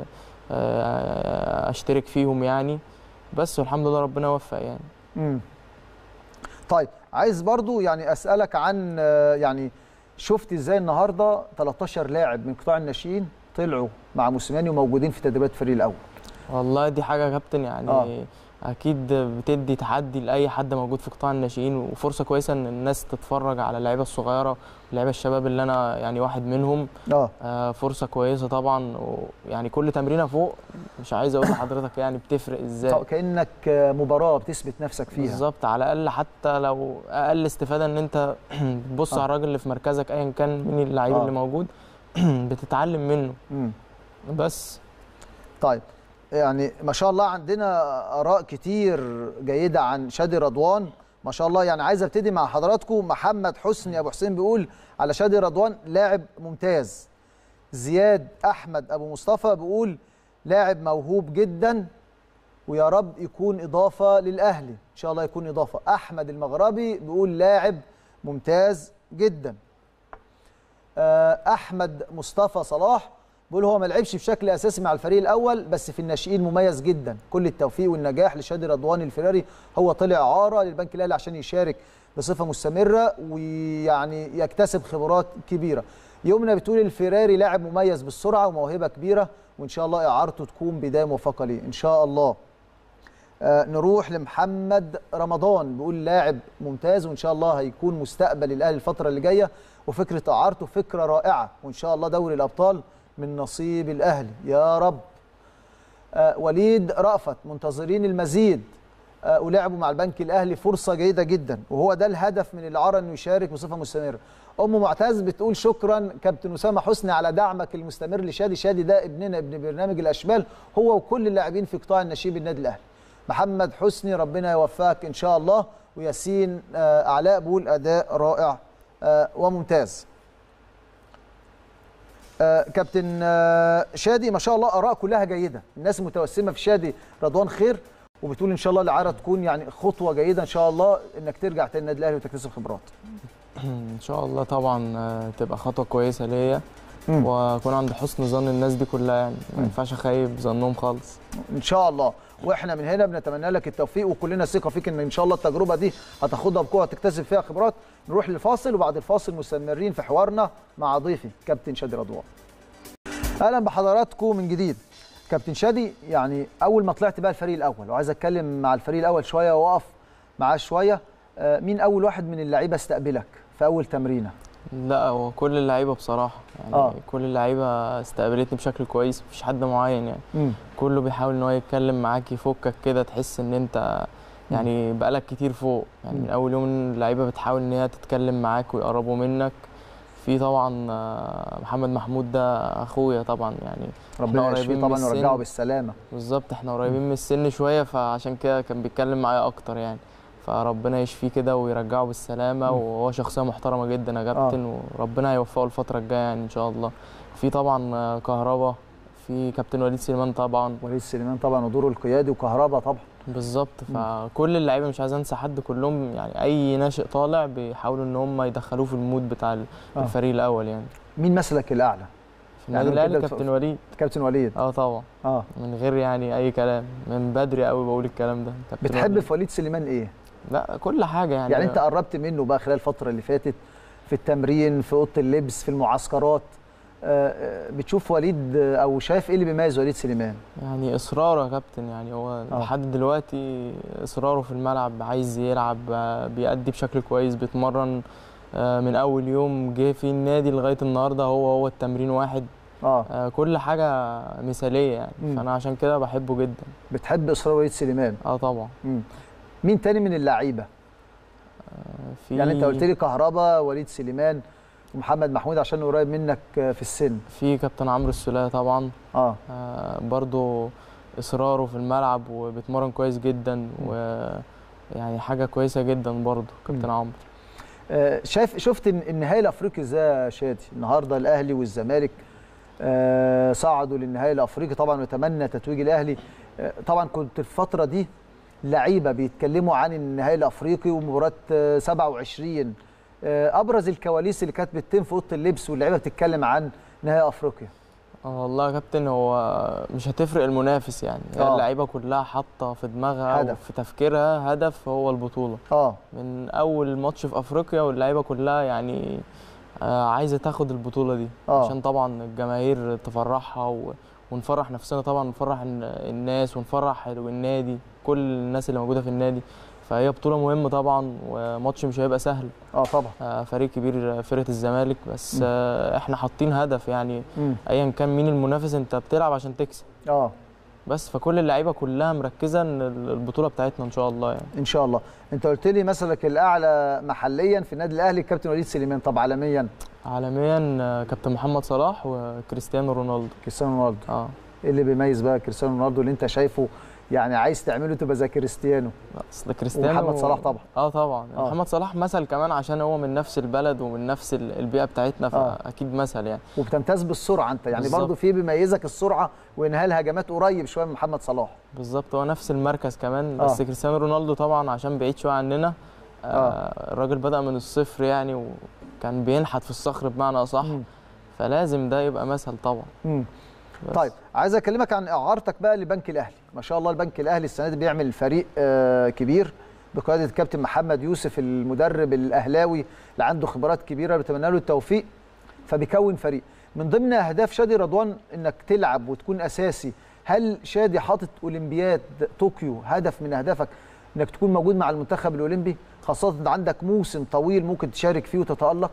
اشترك فيهم يعني. بس والحمد لله ربنا وفق يعني. امم طيب عايز برضو يعني اسالك عن يعني شفت ازاي النهارده تلتاشر لاعب من قطاع الناشئين طلعوا مع موسيماني وموجودين في تدريبات الفريق الاول؟ والله دي حاجه يا كابتن يعني آه. اكيد بتدي تحدي لاي حد موجود في قطاع الناشئين، وفرصه كويسه ان الناس تتفرج على اللعيبه الصغيره واللعيبه الشباب اللي انا يعني واحد منهم. اه, آه فرصه كويسه طبعا، ويعني كل تمرينه فوق مش عايز اقول لحضرتك يعني بتفرق ازاي. كانك مباراه بتثبت نفسك فيها. بالظبط، على الاقل حتى لو اقل استفاده ان انت بتبص آه. على الراجل اللي في مركزك ايا كان مين اللعيب آه. اللي موجود بتتعلم منه. مم. بس طيب يعني ما شاء الله عندنا آراء كتير جيدة عن شادي رضوان ما شاء الله. يعني عايز ابتدي مع حضراتكم. محمد حسني أبو حسين بيقول على شادي رضوان لاعب ممتاز. زياد أحمد أبو مصطفى بيقول لاعب موهوب جدا ويا رب يكون إضافة للأهلي، إن شاء الله يكون إضافة. أحمد المغربي بيقول لاعب ممتاز جدا. أحمد مصطفى صلاح بيقول هو ما لعبش بشكل اساسي مع الفريق الاول بس في الناشئين مميز جدا. كل التوفيق والنجاح لشادي رضوان الفراري، هو طلع اعاره للبنك الاهلي عشان يشارك بصفه مستمره ويعني يكتسب خبرات كبيره. يمنى بتقول الفراري لاعب مميز بالسرعه وموهبه كبيره وان شاء الله اعارته تكون بدايه موفقه ليه ان شاء الله. آه نروح لمحمد رمضان بيقول لاعب ممتاز وان شاء الله هيكون مستقبل الاهلي الفتره اللي جايه، وفكره اعارته فكره رائعه وان شاء الله دوري الابطال من نصيب الأهلي يا رب. آه وليد رأفت منتظرين المزيد آه ولعبوا مع البنك الأهلي فرصة جيدة جدا وهو ده الهدف من الإعارة إنه يشارك بصفة مستمرة. أم معتز بتقول شكرا كابتن أسامة حسني على دعمك المستمر لشادي. شادي ده ابننا ابن برنامج الأشبال، هو وكل اللاعبين في قطاع النشيب النادي الأهلي. محمد حسني ربنا يوفقك إن شاء الله. وياسين آه علاء بيقول أداء رائع آه وممتاز. آه كابتن آه شادي ما شاء الله اراء كلها جيده، الناس متوسمه في شادي رضوان خير وبتقول ان شاء الله الاعاره تكون يعني خطوه جيده ان شاء الله انك ترجع تاني النادي الاهلي وتكتسب خبرات. ان شاء الله طبعا تبقى خطوه كويسه ليا، واكون عند حسن ظن الناس دي كلها، يعني ما ينفعش اخيب ظنهم خالص ان شاء الله. واحنا من هنا بنتمنى لك التوفيق، وكلنا ثقه فيك ان ان شاء الله التجربه دي هتاخدها بقوه تكتسب فيها خبرات. نروح للفاصل، وبعد الفاصل مستمرين في حوارنا مع ضيفي كابتن شادي رضوان. اهلا بحضراتكم من جديد. كابتن شادي، يعني اول ما طلعت بقى الفريق الاول، وعايز اتكلم مع الفريق الاول شويه واقف معاه شويه، مين اول واحد من اللعيبه استقبلك في اول تمرينه؟ لا، هو كل اللعيبه بصراحه، يعني آه. كل اللعيبه استقبلتني بشكل كويس، مفيش حد معين يعني. م. كله بيحاول ان هو يتكلم معاك، يفكك كده، تحس ان انت يعني بقالك كتير فوق، يعني م. من اول يوم اللعيبه بتحاول ان هي تتكلم معاك ويقربوا منك. في طبعا محمد محمود ده اخويا طبعا، يعني ربنا يشفيه طبعا ويرجعه بالسلامه. بالظبط، احنا قريبين من السن شويه، فعشان كده كان بيتكلم معايا اكتر يعني، فربنا يشفيه كده ويرجعه بالسلامه. م. وهو شخصيه محترمه جدا يا كابتن، آه. وربنا هيوفقه الفتره الجايه يعني ان شاء الله. في طبعا كهربا، في كابتن وليد سليمان طبعا. وليد سليمان طبعا ودوره القيادي، وكهربا طبعا. بالظبط، فكل اللعيبه مش عايز انسى حد، كلهم يعني اي ناشئ طالع بيحاولوا ان هم يدخلوه في المود بتاع آه. الفريق الاول يعني. مين مثلك الاعلى؟ في النادي يعني الاهلي كابتن وليد. كابتن وليد اه طبعا، اه من غير يعني اي كلام، من بدري قوي بقول الكلام ده. بتحب وليد. في وليد سليمان ايه؟ لا، كل حاجه يعني. يعني انت قربت منه بقى خلال الفتره اللي فاتت، في التمرين، في اوضه اللبس، في المعسكرات، بتشوف وليد او شايف ايه اللي بيميز وليد سليمان؟ يعني اصراره يا كابتن، يعني هو آه. لحد دلوقتي اصراره في الملعب، عايز يلعب، بيأدي بشكل كويس، بيتمرن من اول يوم جه في النادي لغايه النهارده، هو هو التمرين واحد. اه كل حاجه مثاليه يعني. م. فانا عشان كده بحبه جدا. بتحب اصرار وليد سليمان؟ اه طبعا. م. مين تاني من اللعيبه؟ في يعني انت قلت لي كهربا، وليد سليمان، ومحمد محمود عشان قريب منك في السن. في كابتن عمرو السولية طبعا. اه, آه برضو اصراره في الملعب وبيتمرن كويس جدا، ويعني حاجه كويسه جدا برضو كابتن عمرو. آه شايف شفت النهائي الافريقي ازاي يا شادي؟ النهارده الاهلي والزمالك آه صعدوا للنهائي الافريقي طبعا، وتمنى تتويج الاهلي. آه طبعا كنت الفتره دي لعيبه بيتكلموا عن النهائي الافريقي ومباراه سبعة وعشرين، ابرز الكواليس اللي كانت بتتم في اوضه اللبس واللعيبه بتتكلم عن نهائي افريقيا. اه والله يا كابتن، هو مش هتفرق المنافس يعني، هي اللعيبه كلها حاطه في دماغها هدف. وفي تفكيرها هدف هو البطوله. اه من اول ماتش في افريقيا واللعيبه كلها يعني آه عايزه تاخد البطوله دي. أوه. عشان طبعا الجماهير تفرحها و... ونفرح نفسنا طبعا، ونفرح الناس ونفرح النادي، كل الناس اللي موجوده في النادي. فهي بطوله مهمه طبعا، وماتش مش هيبقى سهل. اه طبعا. آه فريق كبير فرقه الزمالك، بس آه احنا حاطين هدف يعني، ايا كان مين المنافس انت بتلعب عشان تكسب. اه بس فكل اللعيبه كلها مركزه ان البطوله بتاعتنا ان شاء الله يعني. ان شاء الله. انت قلت لي مثلك الاعلى محليا في النادي الاهلي كابتن وليد سليمان، طب عالميا؟ عالميا كابتن محمد صلاح وكريستيانو رونالدو. كريستيانو رونالدو. اه ايه اللي بيميز بقى كريستيانو رونالدو اللي انت شايفه يعني عايز تعمله تبقى زي كريستيانو؟ اصل كريستيانو ومحمد صلاح طبعا. اه طبعا. آه. محمد صلاح مثل كمان عشان هو من نفس البلد ومن نفس البيئه بتاعتنا، فاكيد مثل يعني. وبتمتاز بالسرعه انت يعني برضه، في بيميزك السرعه وانهاء الهجمات قريب شويه من محمد صلاح. بالظبط، هو نفس المركز كمان. بس آه. كريستيانو رونالدو طبعا عشان بعيد شويه عننا. آه. آه الراجل بدأ من الصفر يعني، وكان بينحت في الصخر بمعنى اصح، فلازم ده يبقى مثل طبعا. مم. طيب عايز اكلمك عن اعارتك بقى لبنك الاهلي. ما شاء الله البنك الاهلي السنه دي بيعمل فريق آه كبير بقياده الكابتن محمد يوسف، المدرب الاهلاوي اللي عنده خبرات كبيره، بتمنى له التوفيق. فبيكون فريق من ضمن اهداف شادي رضوان انك تلعب وتكون اساسي. هل شادي حاطط اولمبياد طوكيو هدف من اهدافك انك تكون موجود مع المنتخب الاولمبي، خاصه ان عندك موسم طويل ممكن تشارك فيه وتتالق؟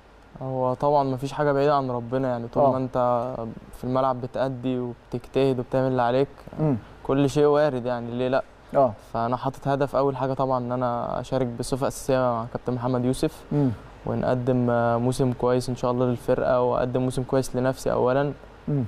هو طبعا ما فيش حاجه بعيده عن ربنا يعني، طول أوه. ما انت في الملعب بتأدي وبتجتهد وبتعمل اللي عليك، م. كل شيء وارد يعني، ليه لا؟ اه فانا حاطط هدف اول حاجه طبعا ان انا اشارك بصفه اساسيه مع كابتن محمد يوسف، م. ونقدم موسم كويس ان شاء الله للفرقه، واقدم موسم كويس لنفسي اولا، م.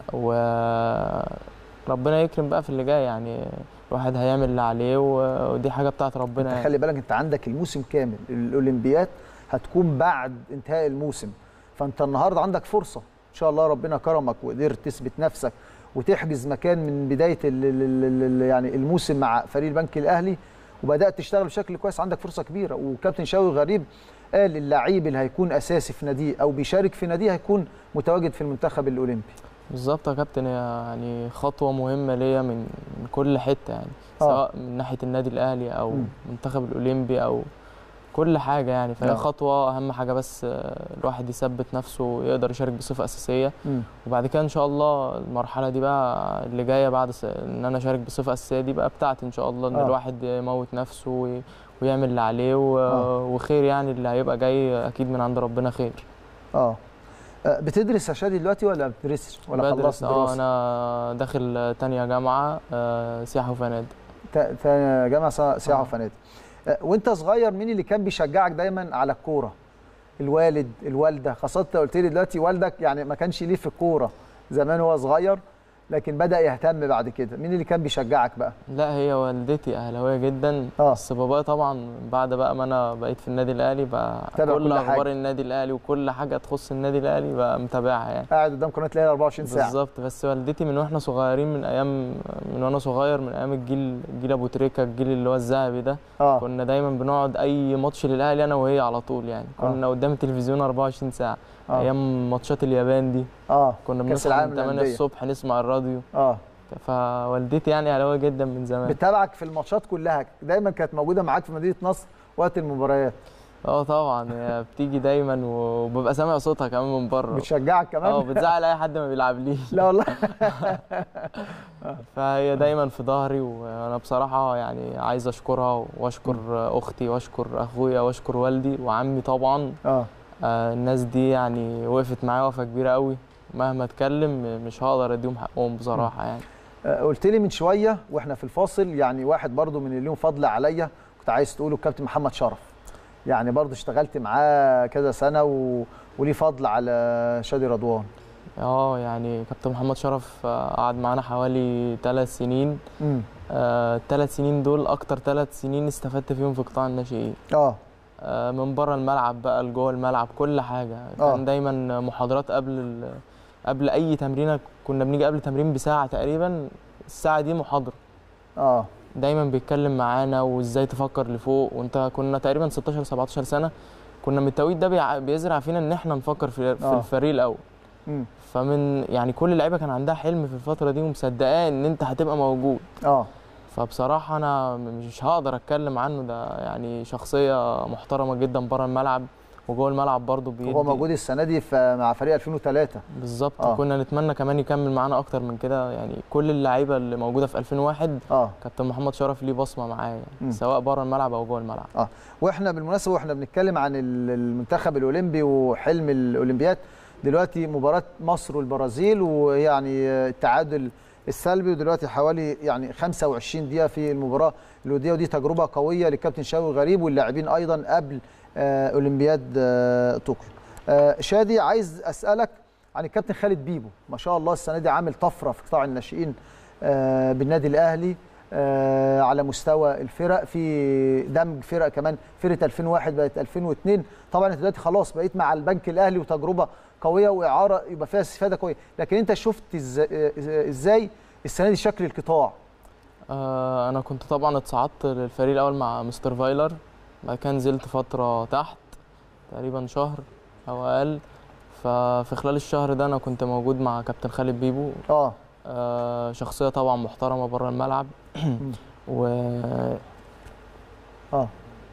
وربنا يكرم بقى في اللي جاي يعني، الواحد هيعمل اللي عليه ودي حاجه بتاعت ربنا انت يعني. خلي بالك انت عندك الموسم كامل، الاولمبياد هتكون بعد انتهاء الموسم، فانت النهارده عندك فرصه ان شاء الله، ربنا كرمك وقدرت تثبت نفسك وتحجز مكان من بدايه ال ال ال يعني الموسم مع فريق البنك الاهلي، وبدات تشتغل بشكل كويس، عندك فرصه كبيره. وكابتن شوقي غريب قال اللعيب اللي هيكون اساسي في ناديه او بيشارك في ناديه هيكون متواجد في المنتخب الاولمبي. بالظبط يا كابتن، يعني خطوه مهمه ليا من من كل حته يعني آه. سواء من ناحيه النادي الاهلي او م. المنتخب الاولمبي او كل حاجه يعني. فهي آه. خطوه اهم حاجه بس الواحد يثبت نفسه ويقدر يشارك بصفه اساسيه م. وبعد كده ان شاء الله المرحله دي بقى اللي جايه بعد ان انا اشارك بصفه اساسيه دي بقى بتاعتي ان شاء الله، ان آه. الواحد يموت نفسه ويعمل اللي عليه و... آه. وخير يعني اللي هيبقى جاي اكيد من عند ربنا خير. اه بتدرس يا شادي دلوقتي ولا ما بتدرسش ولا خلصت دراسه؟ اه انا داخل تانية جامعه آه سياحه وفنادق. تانية جامعه سياحه آه. وفنادق. وانت صغير مين اللي كان بيشجعك دايما على الكوره؟ الوالد، الوالده، خاصه قلت لي دلوقتي والدك يعني ما كانش ليه في الكوره زمان وهو صغير لكن بدأ يهتم بعد كده، مين اللي كان بيشجعك بقى؟ لا هي والدتي اهلاويه جدا اه بس بابايا طبعا بعد بقى ما انا بقيت في النادي الاهلي بقى كل اخبار النادي الاهلي وكل حاجه تخص النادي الاهلي بقى متابعها يعني. قاعد قدام قناه الاهلي أربعة وعشرين ساعه بالظبط. بس والدتي من واحنا صغيرين من ايام من وانا صغير من ايام الجيل جيل ابو تريكه الجيل اللي هو الذهبي ده آه. كنا دايما بنقعد اي ماتش للاهلي انا وهي على طول يعني كنا آه. قدام التلفزيون أربعة وعشرين ساعه آه. ايام ماتشات اليابان دي اه كنا بنصحى من ثمانية الصبح نسمع الراديو اه فوالدتي يعني اهلاويه جدا من زمان. بتابعك في الماتشات كلها، دايما كانت موجوده معاك في مدينه نصر وقت المباريات؟ اه طبعا هي بتيجي دايما وببقى سامع صوتها كمان من بره. بتشجعك كمان؟ اه بتزعل اي حد ما بيلعبليش. لا والله. فهي دايما في ظهري وانا بصراحه يعني عايز اشكرها واشكر اختي واشكر اخويا واشكر والدي وعمي طبعا. اه الناس دي يعني وقفت معايا وقفه كبيره قوي، مهما اتكلم مش هقدر اديهم حقهم بصراحه يعني. قلت لي من شويه واحنا في الفاصل يعني واحد برضو من اللي لهم فضل عليا كنت عايز تقوله الكابتن محمد شرف، يعني برضو اشتغلت معاه كذا سنه و... وليه فضل على شادي رضوان. اه يعني كابتن محمد شرف قعد معانا حوالي ثلاث سنين. امم الثلاث آه سنين دول اكتر ثلاث سنين استفدت فيهم في قطاع الناشئين. اه من بره الملعب بقى لجوه الملعب كل حاجه. كان آه. دايما محاضرات قبل ال... قبل اي تمرينه، كنا بنيجي قبل تمرين بساعه تقريبا، الساعه دي محاضره. اه دايما بيتكلم معانا وازاي تفكر لفوق، وانت كنا تقريبا ستاشر سبعتاشر سنه، كنا من التوقيت ده بيزرع فينا ان احنا نفكر في, في آه. الفريق الاول. م. فمن يعني كل اللعيبه كان عندها حلم في الفتره دي ومصدقاه ان انت هتبقى موجود. اه فبصراحه انا مش هقدر اتكلم عنه، ده يعني شخصيه محترمه جدا بره الملعب وجوه الملعب برضه بيدي. هو موجود السنه دي مع فريق ألفين وثلاثة بالظبط. آه. كنا نتمنى كمان يكمل معانا اكتر من كده يعني. كل اللعيبه اللي موجوده في ألفين وواحد اه كابتن محمد شرف ليه بصمه معايا يعني، سواء بره الملعب او جوه الملعب. اه واحنا بالمناسبه واحنا بنتكلم عن المنتخب الاولمبي وحلم الاولمبياد، دلوقتي مباراه مصر والبرازيل ويعني التعادل السلبي، ودلوقتي حوالي يعني خمسة وعشرين دقيقه في المباراه الوديه، ودي تجربه قويه للكابتن شوقي غريب واللاعبين ايضا قبل آه اولمبياد آه طوكيو. آه شادي عايز اسالك عن الكابتن خالد بيبو، ما شاء الله السنه دي عامل طفره في قطاع الناشئين آه بالنادي الاهلي آه على مستوى الفرق، في دمج فرق كمان، فرقه ألفين وواحد بقت ألفين واثنين، طبعا انت دلوقتي خلاص بقيت مع البنك الاهلي وتجربه قويه واعاره يبقى فيها استفاده قويه، لكن انت شفت ازاي السنه دي شكل القطاع؟ آه انا كنت طبعا اتصعدت للفريق الاول مع مستر فايلر، بعد كده نزلت فتره تحت تقريبا شهر او اقل، ففي خلال الشهر ده انا كنت موجود مع كابتن خالد بيبو. اه, آه شخصيه طبعا محترمه بره الملعب و اه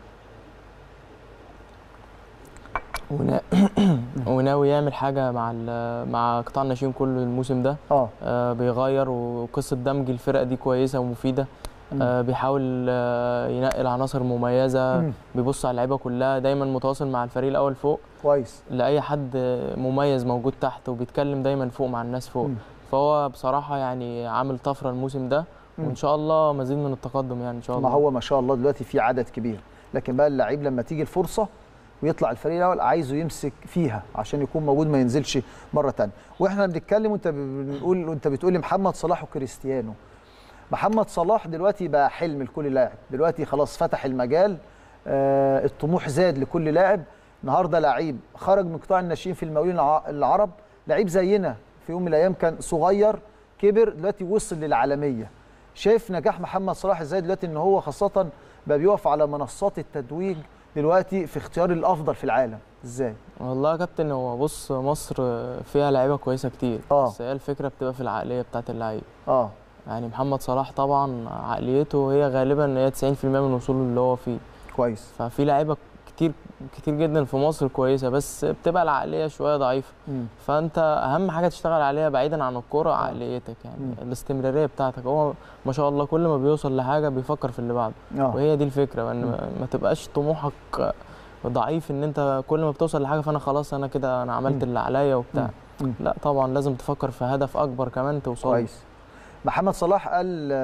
ونا... وناوي يعمل حاجه مع مع قطاع الناشئين كله الموسم ده. اه, آه بيغير، وقصه دمج الفرق دي كويسه ومفيده. آه بيحاول آه ينقل عناصر مميزه. مم. بيبص على اللعيبه كلها، دايما متواصل مع الفريق الاول فوق كويس لاي حد مميز موجود تحت، وبيتكلم دايما فوق مع الناس فوق. مم. فهو بصراحه يعني عامل طفره الموسم ده. مم. وان شاء الله مزيد من التقدم يعني ان شاء الله. ما هو ما شاء الله دلوقتي في عدد كبير، لكن بقى اللعيب لما تيجي الفرصه ويطلع الفريق الاول عايزه يمسك فيها عشان يكون موجود ما ينزلش مره ثانيه. واحنا بنتكلم وانت بنقول وانت بتقول لي محمد صلاح وكريستيانو. محمد صلاح دلوقتي بقى حلم لكل لاعب، دلوقتي خلاص فتح المجال، آه الطموح زاد لكل لاعب. النهارده لعيب خرج من قطاع الناشئين في المقاولين العرب، لعيب زينا في يوم من الايام كان صغير كبر دلوقتي وصل للعالميه. شايف نجاح محمد صلاح ازاي دلوقتي ان هو خاصه بقى بيقف على منصات التتويج دلوقتي في اختيار الافضل في العالم ازاي؟ والله يا كابتن هو بص مصر فيها لعيبه كويسه كتير. اه بس هي الفكره بتبقى في العقليه بتاعه اللعيب. اه يعني محمد صلاح طبعا عقليته هي غالبا ان هي تسعين في المية من وصوله اللي هو فيه. كويس. ففي لعيبه كتير كتير جدا في مصر كويسه، بس بتبقى العقليه شويه ضعيفه. مم. فانت اهم حاجه تشتغل عليها بعيدا عن الكوره عقليتك، يعني مم. الاستمراريه بتاعتك. هو ما شاء الله كل ما بيوصل لحاجه بيفكر في اللي بعده. آه. وهي دي الفكره، ان ما تبقاش طموحك ضعيف، ان انت كل ما بتوصل لحاجه فانا خلاص انا كده انا عملت اللي عليا وبتاع. مم. لا طبعا لازم تفكر في هدف اكبر كمان توصل. كويس. محمد صلاح قال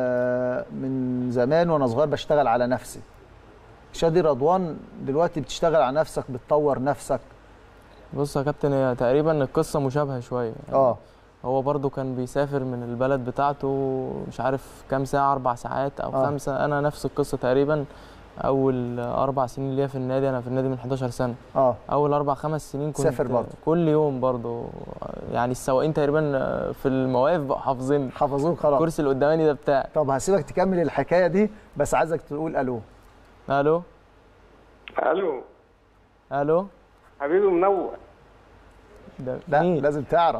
من زمان وانا صغير بشتغل على نفسي. شادي رضوان دلوقتي بتشتغل على نفسك، بتطور نفسك. بص يا كابتن هي تقريبا القصه مشابهه شويه. يعني اه هو برضو كان بيسافر من البلد بتاعته مش عارف كام ساعه، اربع ساعات او آه. خمسه. انا نفس القصه تقريبا. اول اربع سنين ليا في النادي، انا في النادي من حداشر سنه. اه اول اربع خمس سنين كنت سافر برضه كل يوم برضه. يعني السواقين تقريبا في المواقف بقى حافظين حافظوك خلاص. الكرسي اللي قدامي ده بتاعي. طب هسيبك تكمل الحكايه دي، بس عايزك تقول الو. الو الو الو حبيبي منور. ده لا مين؟ لازم تعرف.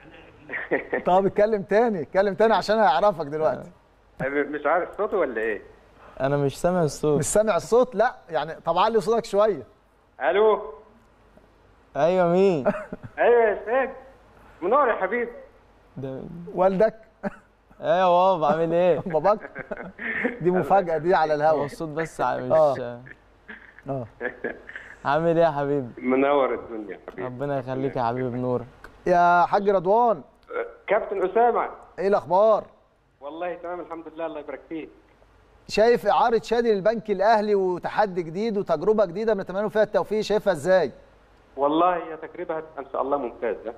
طب اتكلم تاني اتكلم تاني عشان هيعرفك دلوقتي. مش عارف صوتي ولا ايه؟ انا مش سامع الصوت. مش سامع الصوت؟ لا يعني طب علي صوتك شويه. الو ايوه مين؟ ايوه يا ساج منور يا حبيبي. ده والدك؟ ايوه بابا عامل ايه؟ باباك؟ دي مفاجاه دي على هو الهوا. الصوت بس مش اه اه عامل ايه يا حبيبي؟ منور الدنيا يا حبيبي. ربنا يخليك يا حبيبي بنورك. يا حاج رضوان، كابتن اسامه، ايه الاخبار؟ والله تمام الحمد لله الله يبارك فيك. شايف اعاره شادي للبنك الاهلي وتحدي جديد وتجربه جديده بنتمنى له فيها التوفيق، شايفها ازاي؟ والله هي تجربه هتبقى ان شاء الله ممتازه،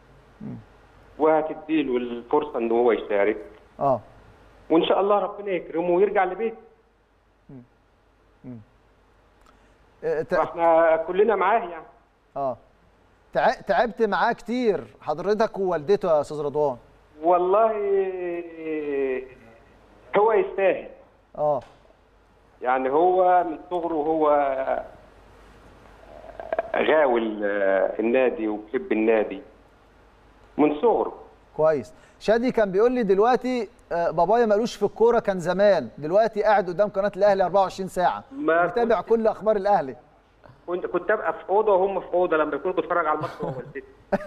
وهتدي له الفرصه ان هو يشارك. اه وان شاء الله ربنا يكرمه ويرجع لبيته. احنا كلنا معاه يعني. اه تعبت معاه كتير حضرتك ووالدته يا استاذ رضوان؟ والله هو يستاهل. اه يعني هو من صغره هو غاوي النادي وبيحب النادي من صغره. كويس. شادي كان بيقول لي دلوقتي بابايا مالوش في الكوره كان زمان، دلوقتي قاعد قدام قناه الاهلي اربعة وعشرين ساعه متابع كل اخبار الاهلي. كنت كنت ابقى في اوضه وهم في اوضه لما يكونوا بيتفرج على الماتش هو ووالدتي.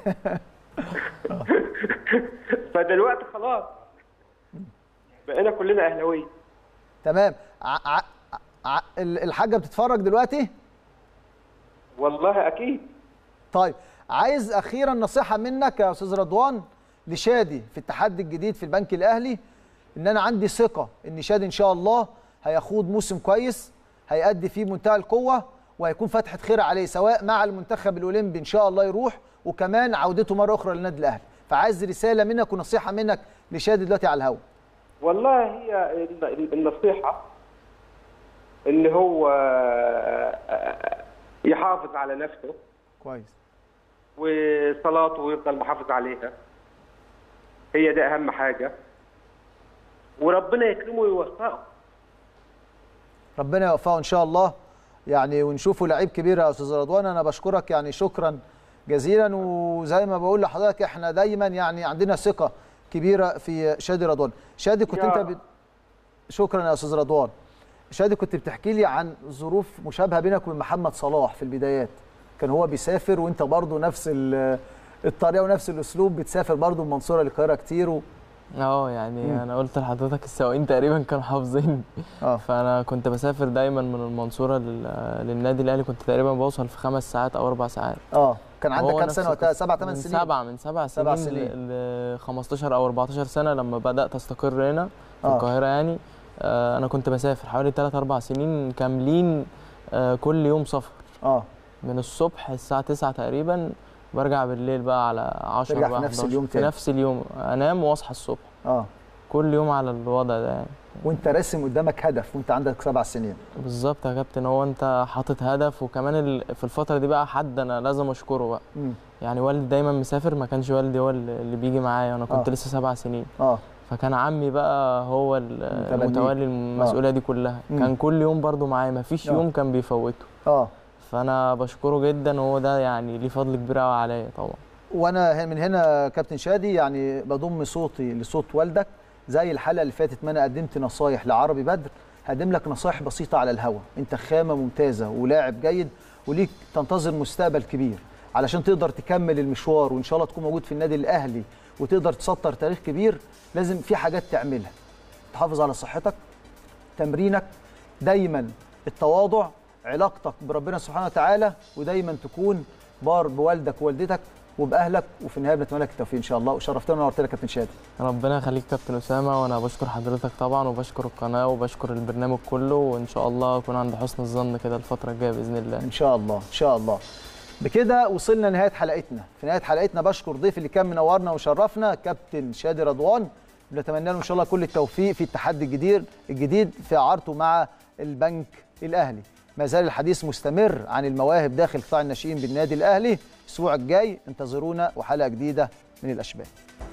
فدلوقتي خلاص بقينا كلنا اهلاويه. تمام. ع... ع... ع... الحاجه بتتفرج دلوقتي؟ والله اكيد. طيب عايز اخيرا نصيحه منك يا استاذ رضوان لشادي في التحدي الجديد في البنك الاهلي، ان انا عندي ثقه ان شادي ان شاء الله هيخوض موسم كويس هيأدي فيه منتهى القوه وهيكون فتحه خير عليه، سواء مع المنتخب الاولمبي ان شاء الله يروح وكمان عودته مره اخرى للنادي الاهلي. فعايز رساله منك ونصيحه منك لشادي دلوقتي على الهواء. والله هي النصيحه ان هو يحافظ على نفسه كويس وصلاته ويفضل محافظ عليها، هي ده اهم حاجه، وربنا يكرمه ويوفقه. ربنا يوفقه ان شاء الله يعني ونشوفه لعيب كبير يا استاذ رضوان. انا بشكرك يعني شكرا جزيلا، وزي ما بقول لحضرتك احنا دايما يعني عندنا ثقه كبيره في شادي رضوان. شادي كنت انت ب... شكرا يا استاذ رضوان. شادي كنت بتحكي لي عن ظروف مشابهه بينك وبين محمد صلاح في البدايات، كان هو بيسافر وانت برضه نفس الطريقه ونفس الاسلوب، بتسافر برضه من المنصوره للقاهره كتير و... اه يعني مم. انا قلت لحضرتك السواقين تقريبا كانوا حافظين. اه فانا كنت بسافر دايما من المنصوره للنادي الاهلي، كنت تقريبا بوصل في خمس ساعات او اربع ساعات. اه كان عندك كام سنه وقتها؟ سبع ثمان سنين؟ من سبعه من سبع سنين, سنين. ل خمستاشر او اربعتاشر سنه لما بدات استقر هنا في آه. القاهره يعني. آه انا كنت بسافر حوالي ثلاث اربع سنين كاملين، آه كل يوم سفر. اه من الصبح الساعه تسعة تقريبا برجع بالليل بقى على عشرة بقى في نفس اليوم في نفس اليوم انام واصحى الصبح. اه كل يوم على الوضع ده يعني. وانت راسم قدامك هدف وانت عندك سبع سنين. بالظبط يا كابتن، هو انت حاطط هدف، وكمان في الفتره دي بقى حد انا لازم اشكره بقى. م. يعني والدي دايما مسافر، ما كانش والدي هو اللي بيجي معايا، انا كنت آه. لسه سبع سنين. اه فكان عمي بقى هو المتولي المسؤوليه آه. دي كلها. م. كان كل يوم برده معايا، ما فيش يوم كان بيفوته. اه فانا بشكره جدا، وهو ده يعني ليه فضل كبير قوي عليا طبعا. وانا من هنا كابتن شادي يعني بضم صوتي لصوت والدك، زي الحلقه اللي فاتت ما انا قدمت نصايح لعربي بدر، هقدم لك نصايح بسيطه على الهوا. انت خامه ممتازه ولاعب جيد وليك تنتظر مستقبل كبير، علشان تقدر تكمل المشوار وان شاء الله تكون موجود في النادي الاهلي وتقدر تسطر تاريخ كبير. لازم في حاجات تعملها، تحافظ على صحتك، تمرينك، دايما التواضع، علاقتك بربنا سبحانه وتعالى، ودايما تكون بار بوالدك ووالدتك وباهلك. وفي النهايه بنتمنى لك التوفيق ان شاء الله. وشرفتنا ونورتنا يا كابتن شادي. ربنا يخليك كابتن اسامه، وانا بشكر حضرتك طبعا وبشكر القناه وبشكر البرنامج كله، وان شاء الله اكون عند حسن الظن كده الفتره الجايه باذن الله. ان شاء الله ان شاء الله. بكده وصلنا لنهايه حلقتنا. في نهايه حلقتنا بشكر ضيف اللي كان منورنا وشرفنا كابتن شادي رضوان، بنتمنى له ان شاء الله كل التوفيق في التحدي الجديد الجديد في اعارته مع البنك الاهلي. ما زال الحديث مستمر عن المواهب داخل قطاع الناشئين بالنادي الاهلي. الاسبوع الجاي انتظرونا وحلقه جديده من الاشبال.